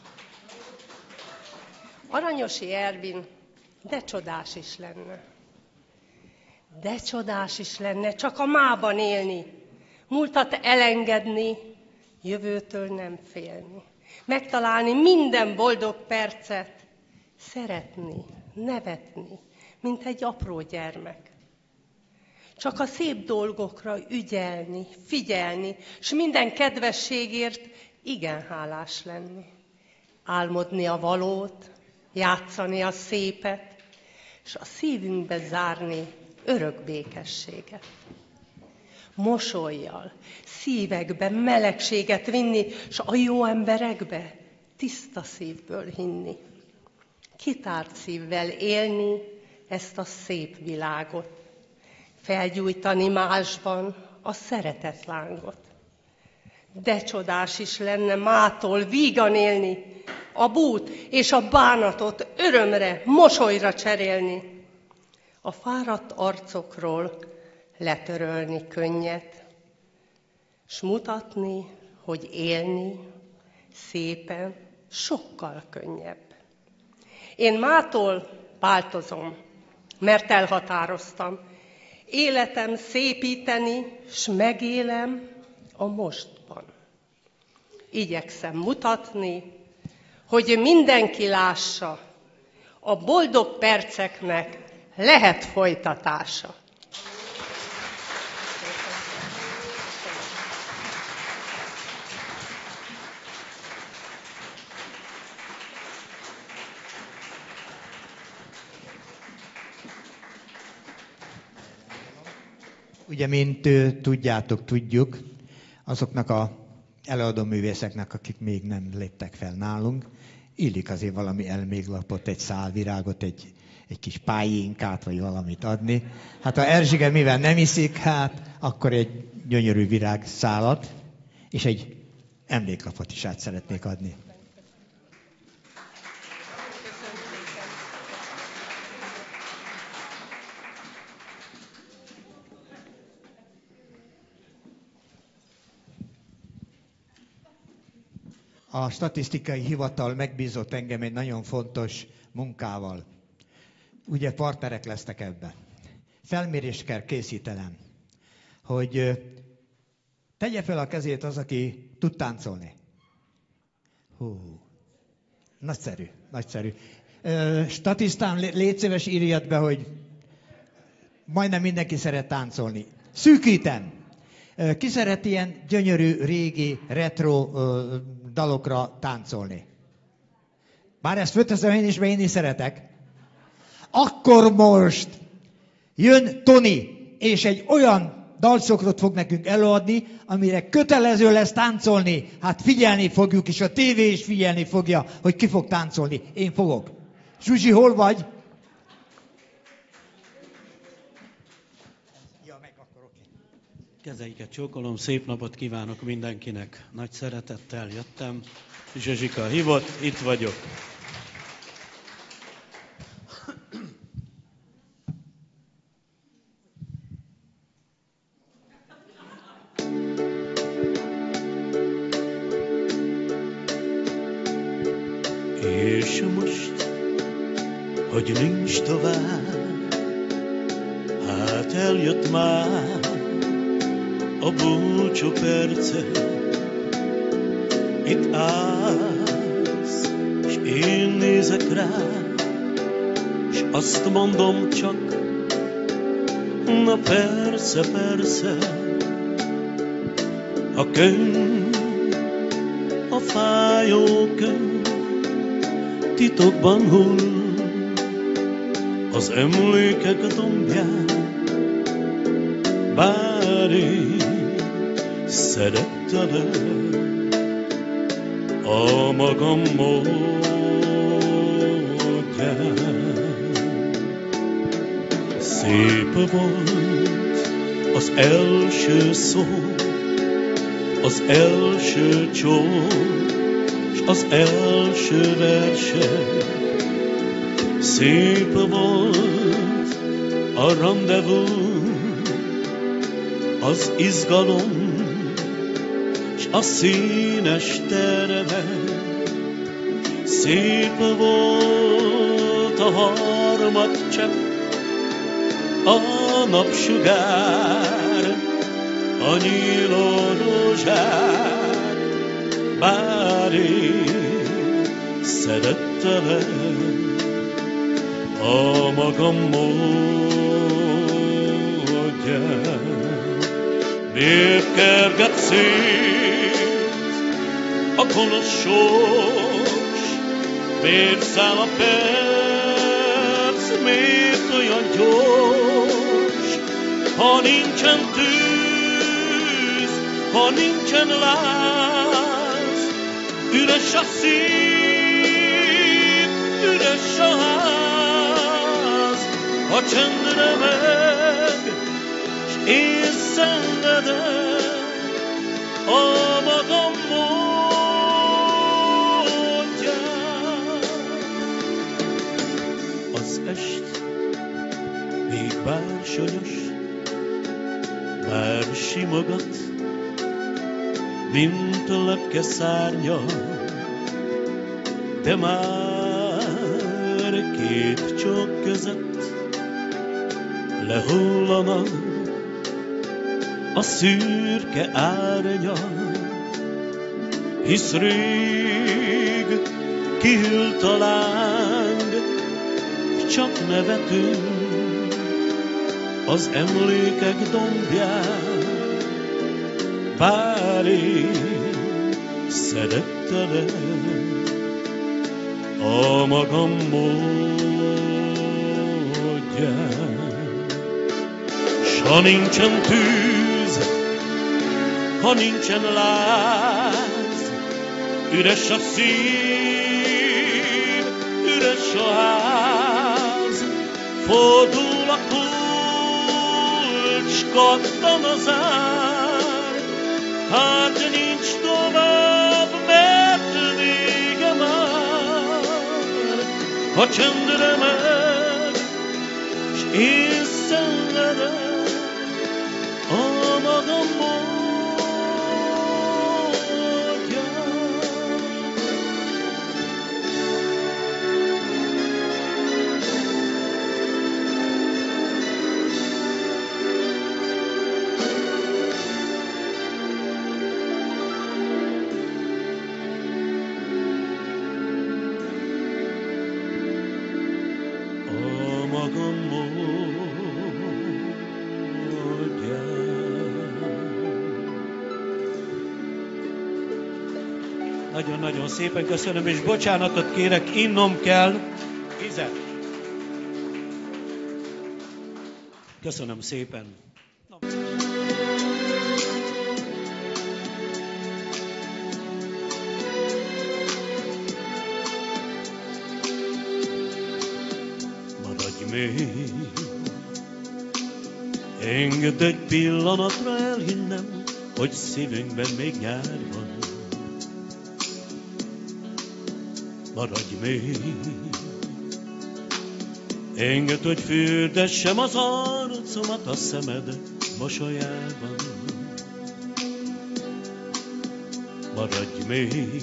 Aranyosi Ervin, de csodás is lenne. De csodás is lenne csak a mában élni, múltat elengedni, jövőtől nem félni. Megtalálni minden boldog percet, szeretni, nevetni, mint egy apró gyermek. Csak a szép dolgokra ügyelni, figyelni, s minden kedvességért igen hálás lenni. Álmodni a valót, játszani a szépet, s a szívünkbe zárni örök békességet. Mosollyal, szívekbe melegséget vinni, s a jó emberekbe tiszta szívből hinni. Kitárt szívvel élni ezt a szép világot, felgyújtani másban a szeretetlángot. De csodás is lenne mától vígan élni, a bút és a bánatot örömre, mosolyra cserélni. A fáradt arcokról letörölni könnyet, s mutatni, hogy élni szépen sokkal könnyebb. Én mától változom, mert elhatároztam. Életem szépíteni, s megélem a mostban. Igyekszem mutatni, hogy mindenki lássa, a boldog perceknek lehet folytatása. Ugye, mint ö, tudjátok, tudjuk, azoknak a előadó művészeknek, akik még nem léptek fel nálunk, illik azért valami elméglapot, egy szálvirágot, egy, egy kis pályénkát, vagy valamit adni. Hát ha Erzsike mivel nem iszik, hát akkor egy gyönyörű virágszálat, és egy emléklapot is át szeretnék adni. A statisztikai hivatal megbízott engem egy nagyon fontos munkával. Ugye partnerek lesznek ebben. Felmérést kell készítenem, hogy tegye fel a kezét az, aki tud táncolni. Hú, nagyszerű, nagyszerű. Statisztán, légy szíves, írjad be, hogy majdnem mindenki szeret táncolni. Szűkítem. Ki szeret ilyen gyönyörű, régi, retro dalokra táncolni? Bár ezt fölteszem én is, mert én is szeretek. Akkor most jön Toni, és egy olyan dalcokrot fog nekünk előadni, amire kötelező lesz táncolni. Hát figyelni fogjuk, és a tévé is figyelni fogja, hogy ki fog táncolni. Én fogok. Zsuzsi, hol vagy? Kezeiket csókolom, szép napot kívánok mindenkinek. Nagy szeretettel jöttem. Zsuzsika hívott, itt vagyok. És most, hogy nincs tovább, hát eljött már a búcsú perce. Itt állsz, s én nézek rád, s azt mondom csak, na persze, persze. A könyv, a fájó könyv titokban hull az emlékek dombján, bár én szerettelek a magam módján. Szép volt az első szó, az első csók, s az első verseny. Szép volt a rendezvú, az izgalom, s a színes termek. Szép volt a harmadcsepp, a napsugár, a nyíló rózsák, bár én szerettelek a magam módján. Miért kerget szét a gonosz sors, miért száll a perc, miért olyan gyors, ha nincsen tűz, ha nincsen láz, üres a szív, üres a ház, ha csendre meg, s én szenvedem a magam módján. Az est még bár sanyos, bár simogat, mint a lepke szárnya, de már két csók között lehullanak a szürke árnyak, hisz rég kihűlt a láng, csak nevetünk az emlékek dombján. Bár én szerettelek a magam módján, s ha nincsen tűz, ha nincsen láz, üres a szív, üres a ház, fordul a kulcs, kattan az ár, hát nincs tovább, mert vége már, ha csendre megy, s én szenvedem a magam módján. Nagyon-nagyon szépen köszönöm, és bocsánatot kérek, innom kell vizet. Köszönöm szépen. Maradj még, engedd egy pillanatra elhinnem, hogy szívünkben még nyár van. Maradj még, engedd, hogy fürdessem az arcomat a szemed mosolyában. Maradj még,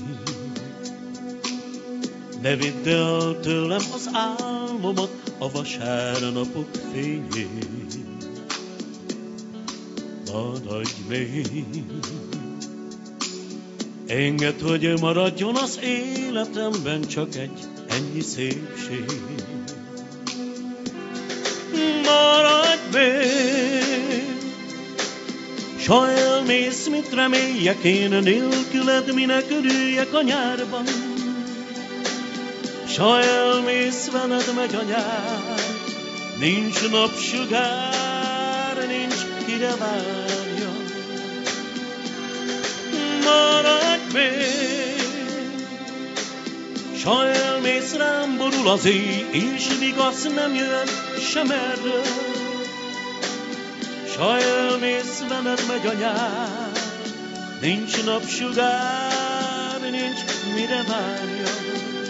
ne vidd el tőlem az álmomat a vasárnapok fényén. Maradj még, engedd, hogy maradjon az életemben csak egy ennyi szépség. Maradj még, s ha elmész, mit reméljek én nélküled, minek örüljek a nyárban. S ha elmész, veled megy a nyár, nincs napsugár, nincs kire várja. Maradj még, s ha elmész rám borul az éj, és vigasz nem jön sem erről. S ha elmész veled megy a nyár, nincs napsugár, nincs mire várjon.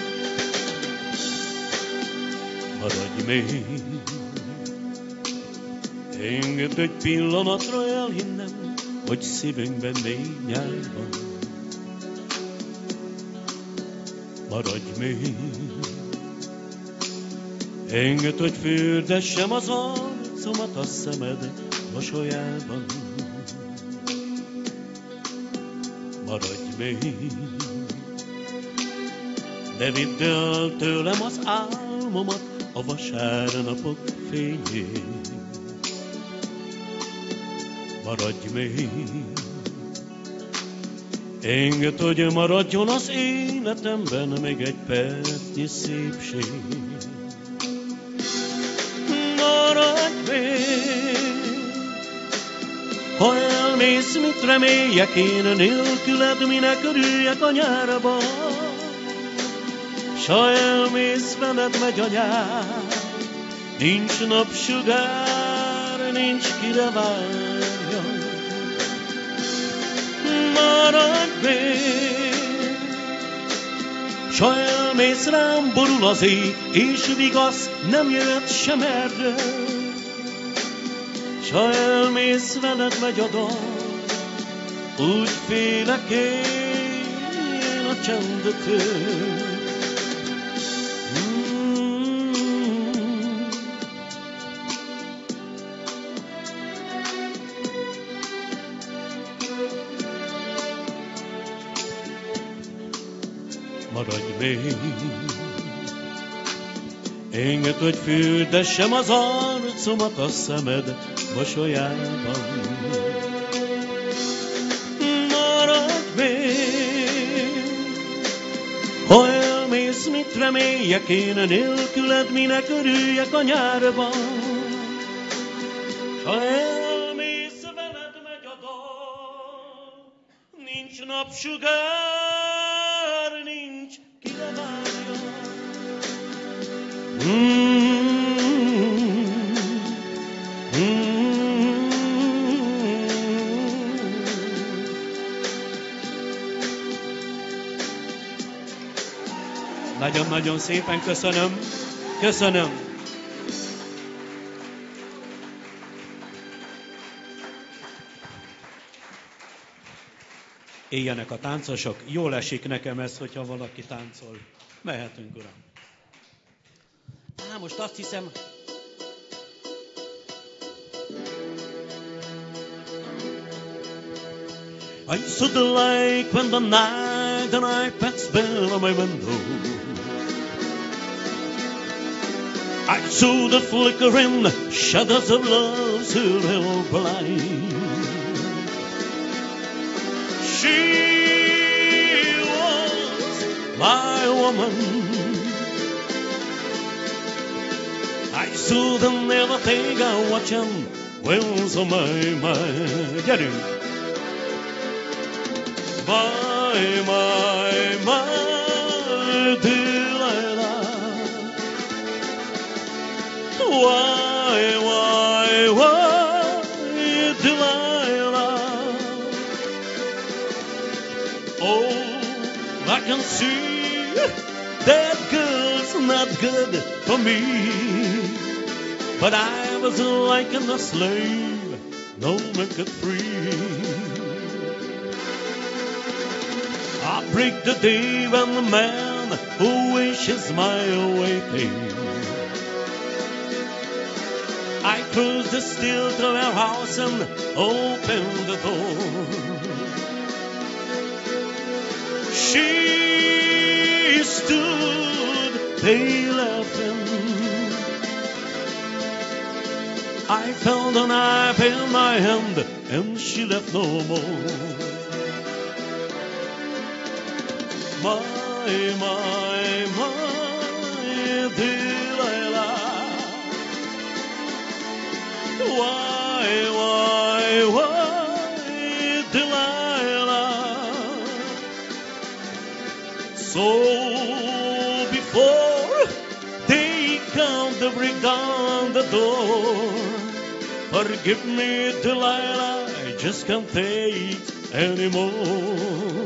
Maradj még, engedd egy pillanatra elhinnem, hogy szívünkben még nyár van. Maradj még, engedd, hogy fürdessem az arcomat a szemed mosolyában. Maradj még, de vidd el tőlem az álmomat a vasárnapok fényén. Maradj még, engedd, hogy maradjon az életemben még egy percnyi szépség. Maradj még, ha elmész, mit reméljek én nélküled, minek örüljek a nyárba. S ha elmész, veled megy a nyár, nincs napsugár, nincs kire várjon. Maradj még, s ha elmész rám borul az éj, és vigasz nem jöhet sem erre. S ha elmész, veled megy a dal, úgy félek én a csendetől. Maradj még, engedd, hogy fürdessem az arcomat a szemed mosolyában. Maradj még, ha elmész, mit reméljek én nélküled, minek örüljek a nyárban. Ha elmész, veled megy a dal, nincs napsugár, nincs kire várjon. Mm-hmm. Mm-hmm. Nagyon-nagyon szépen köszönöm. Köszönöm. Éljenek a táncosok. Jól esik nekem ez, hogyha valaki táncol. Mehetünk, uram. Á, most azt hiszem... I saw the light when the night, the night passed spell on my window. I saw the flickering shadows of love's who blind. She was my woman. I saw them never think I watch them wells on my mind. Gyerünk! My, my, my Delilah. Why, why, why Delilah? Oh, I can see that girl's not good for me, but I was like a slave, no man could free. I break the day when the man who wishes my waiting. I cruised still to her house and opened the door. She stood, they laughing. I felt a knife in my hand and she left no more. My, my, my Delilah. Why, why, why Delilah? So door. Forgive me, Delilah, I just can't take anymore.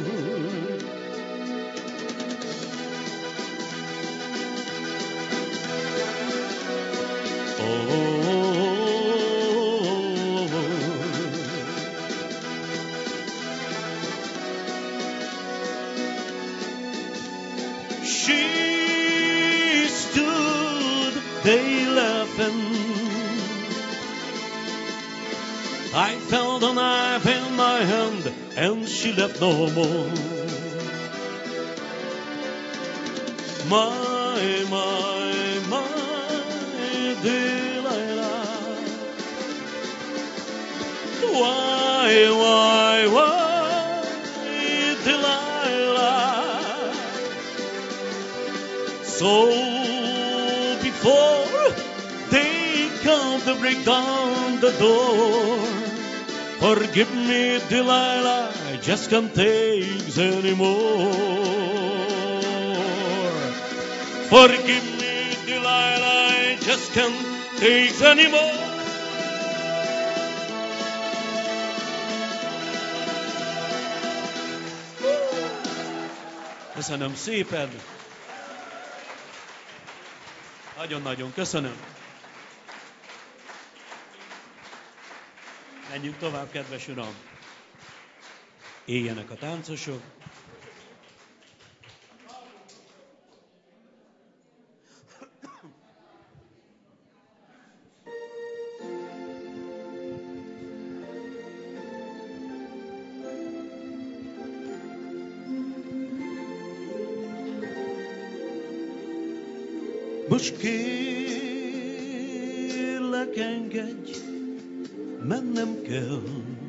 She stood there laughing. I felt a knife in my hand and she left no more. My, my, my Delilah. Why, why, why Delilah? So before they come to break down the door, forgive me, Delilah, I just can't take anymore. Forgive me, Delilah, I just can't take anymore. Köszönöm szépen! Nagyon-nagyon köszönöm! Menjünk tovább, kedves uram! Éljenek a táncosok! Most kérlek, engedj, mennem kell.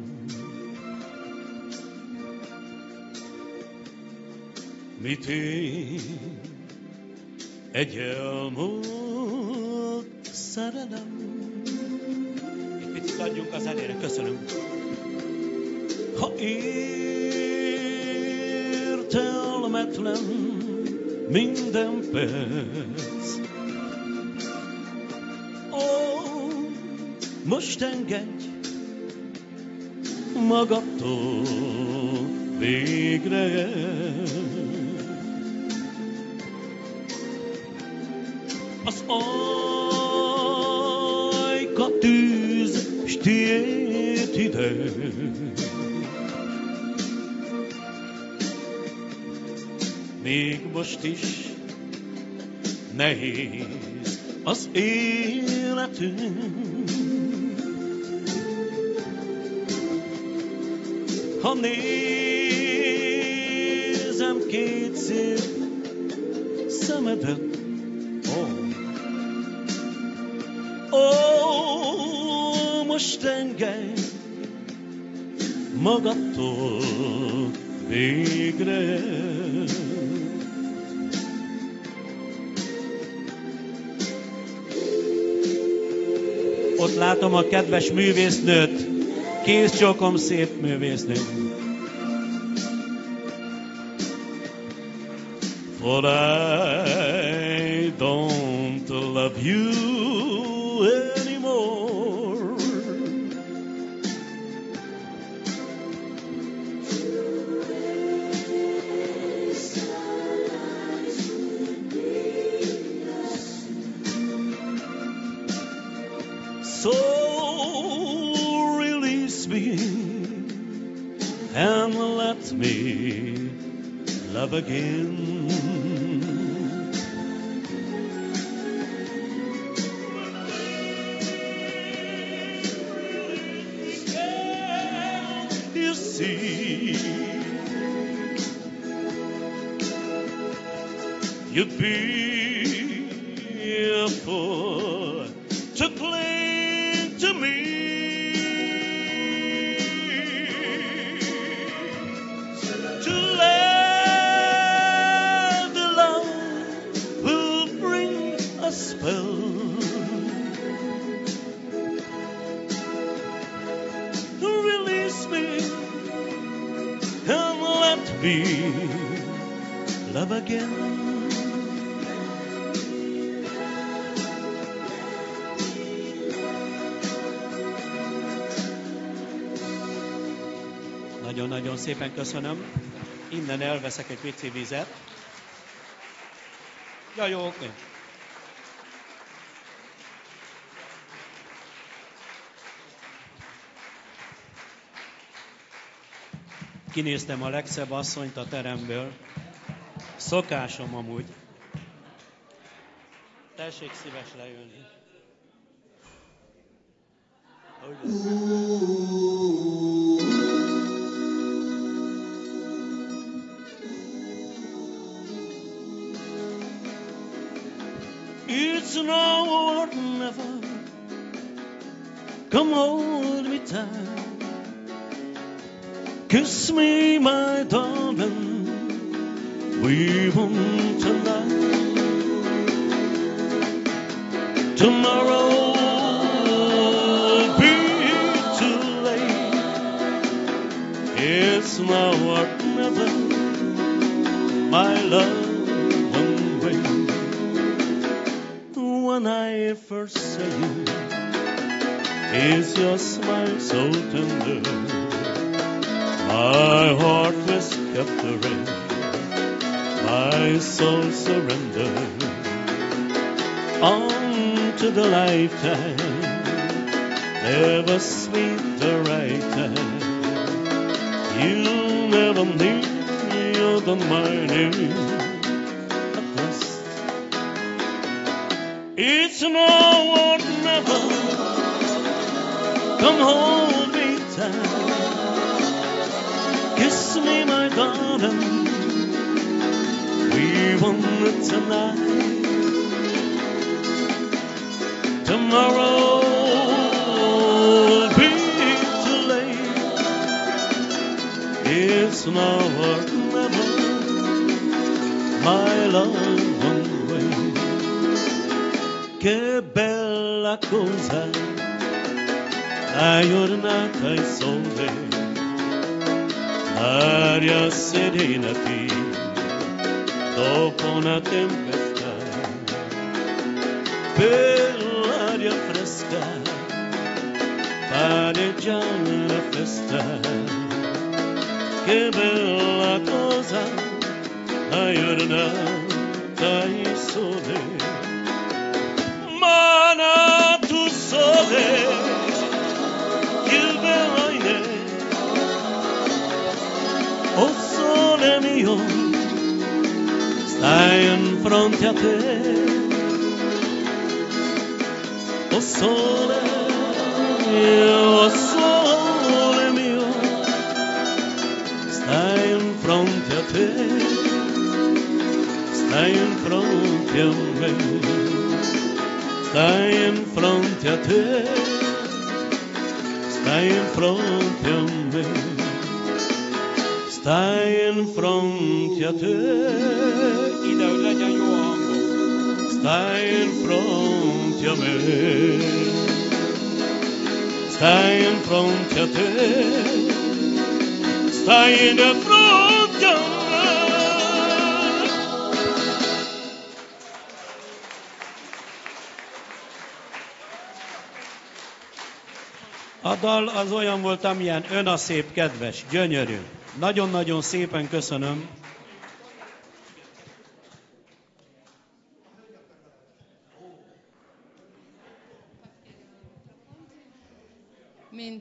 Mit én egy elmúlt szerelem? Egy picit adjunk a zenére, köszönöm. Ha értelmetlen minden perc, ó, most engedj magadtól végre. Az ajka tűz, s tiéd idő. Még most is nehéz az életünk. Ha nézem két szép szemedet, ó, ó, most engedj magadtól végre. Ott látom a kedves művésznőt, kézcsókom szép művésznő. For I don't love you anymore. So release me and let me love again. You see, you'd be a fool to cling to me. To let the love will bring a spell. Release me and let me love again. Nagyon-nagyon szépen köszönöm. Innen elveszek egy pici vizet. Ja, jó, oké. Kinéztem a legszebb asszonyt a teremből. Szokásom amúgy. Tessék szíves leülni. It's now or never. Come hold me tight. Kiss me, my darling. We want tonight. Tomorrow will be too late. It's now or never, my love. One way. When I first saw you, is your smile so tender? My heart was captured, my soul surrendered unto the lifetime. Never sweet the right time. You never knew than my name. At last, it's now or never. Come hold me tight. Kiss me, my darling. We want it tonight. Tomorrow will be too late. It's now or never, my love, one way. Che bella cosa, la giornata è sole. Aria serenati dopo una tempesta, per l'aria fresca pare già una festa. Che bella cosa la giornata il sole, mana tu sole, il bello in te. Oh sole mio, stai in fronte a te. Oh sole mio, oh sole mio, stai in fronte a te. Stai in fronte a me. Stai in fronte a te. Stai in fronte a me. Stai in fronte a te, ide, hogy legyen jó hangom. Stai in fronte a me. Stai in fronte a te. Stai in fronte a me. A dal az olyan volt, amilyen ön a szép, kedves, gyönyörű. Nagyon-nagyon szépen köszönöm. Mint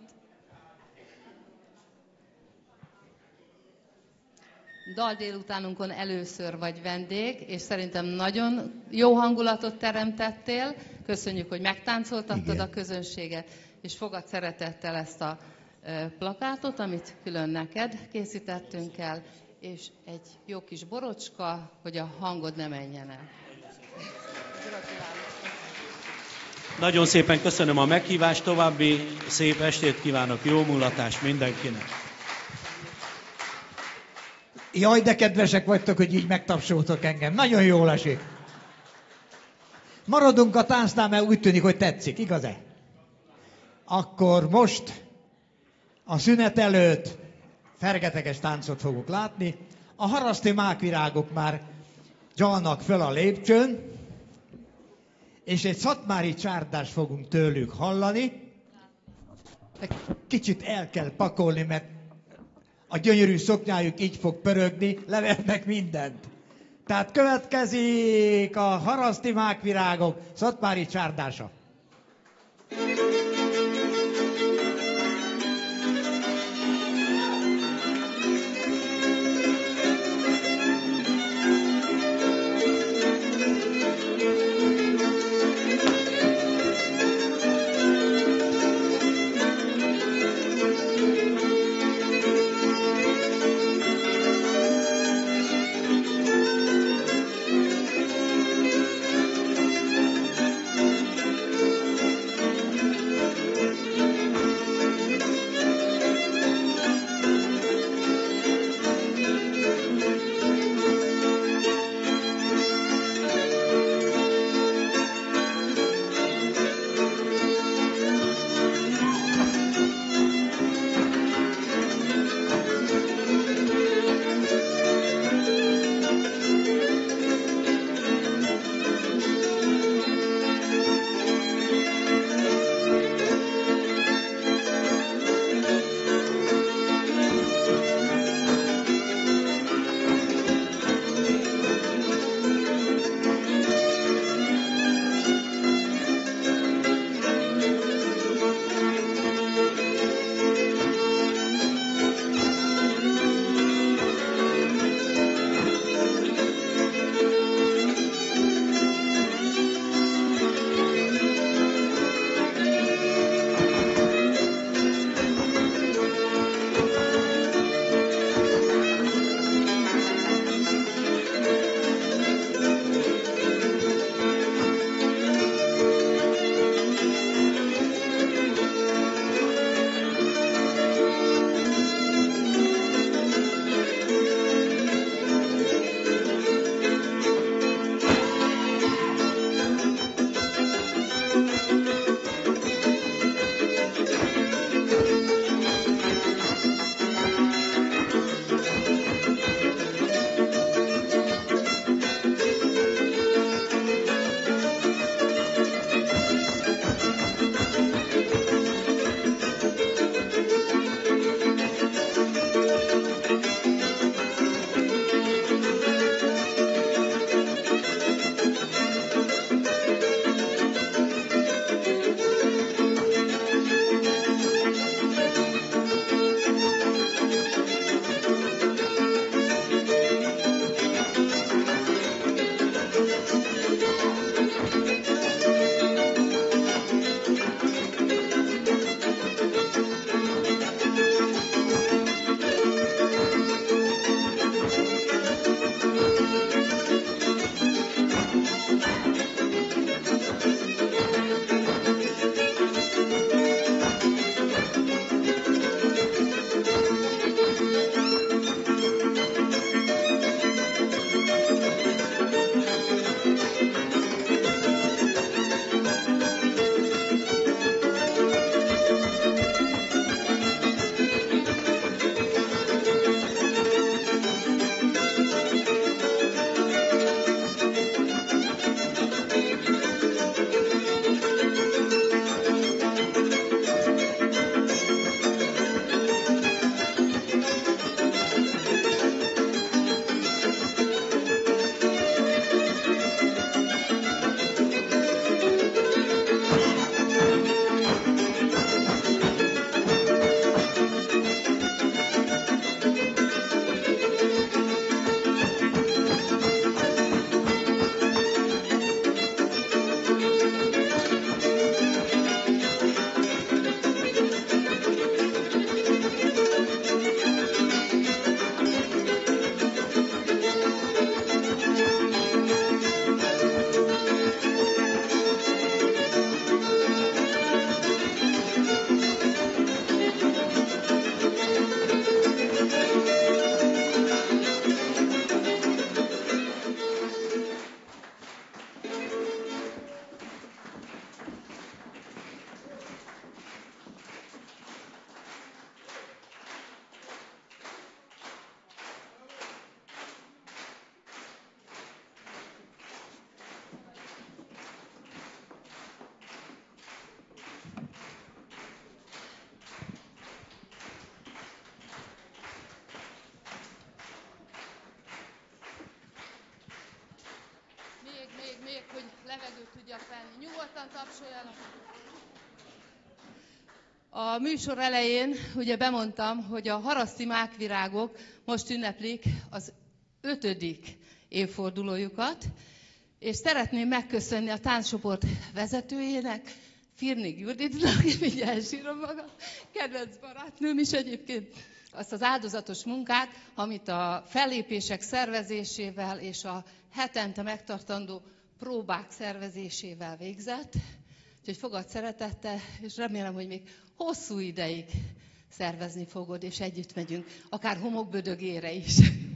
dal délutánunkon először vagy vendég, és szerintem nagyon jó hangulatot teremtettél. Köszönjük, hogy megtáncoltattad Igen. a közönséget, és fogad szeretettel ezt a plakátot, amit külön neked készítettünk el, és egy jó kis borocska, hogy a hangod ne menjen el. Nagyon szépen köszönöm a meghívást, további szép estét kívánok, jó mulatást mindenkinek. Jaj, de kedvesek vagytok, hogy így megtapsoltok engem. Nagyon jól esik. Maradunk a táncnál, mert úgy tűnik, hogy tetszik, igaz-e? Akkor most a szünet előtt fergeteges táncot fogunk látni. A haraszti mákvirágok már gyalnak föl a lépcsőn, és egy szatmári csárdást fogunk tőlük hallani. Kicsit el kell pakolni, mert a gyönyörű szoknyájuk így fog pörögni, levernek mindent. Tehát következik a haraszti mákvirágok szatmári csárdása. levegőt tudjak venni. Nyugodtan tapsoljanak. A műsor elején ugye bemondtam, hogy a haraszti mákvirágok most ünneplik az ötödik évfordulójukat, és szeretném megköszönni a tánccsoport vezetőjének, Firnig Juditnak, mindjárt elsírom magam, kedvenc barátnőm is egyébként, azt az áldozatos munkát, amit a fellépések szervezésével és a hetente megtartandó próbák szervezésével végzett. Úgyhogy fogad szeretettel, és remélem, hogy még hosszú ideig szervezni fogod, és együtt megyünk, akár homokbödögére is.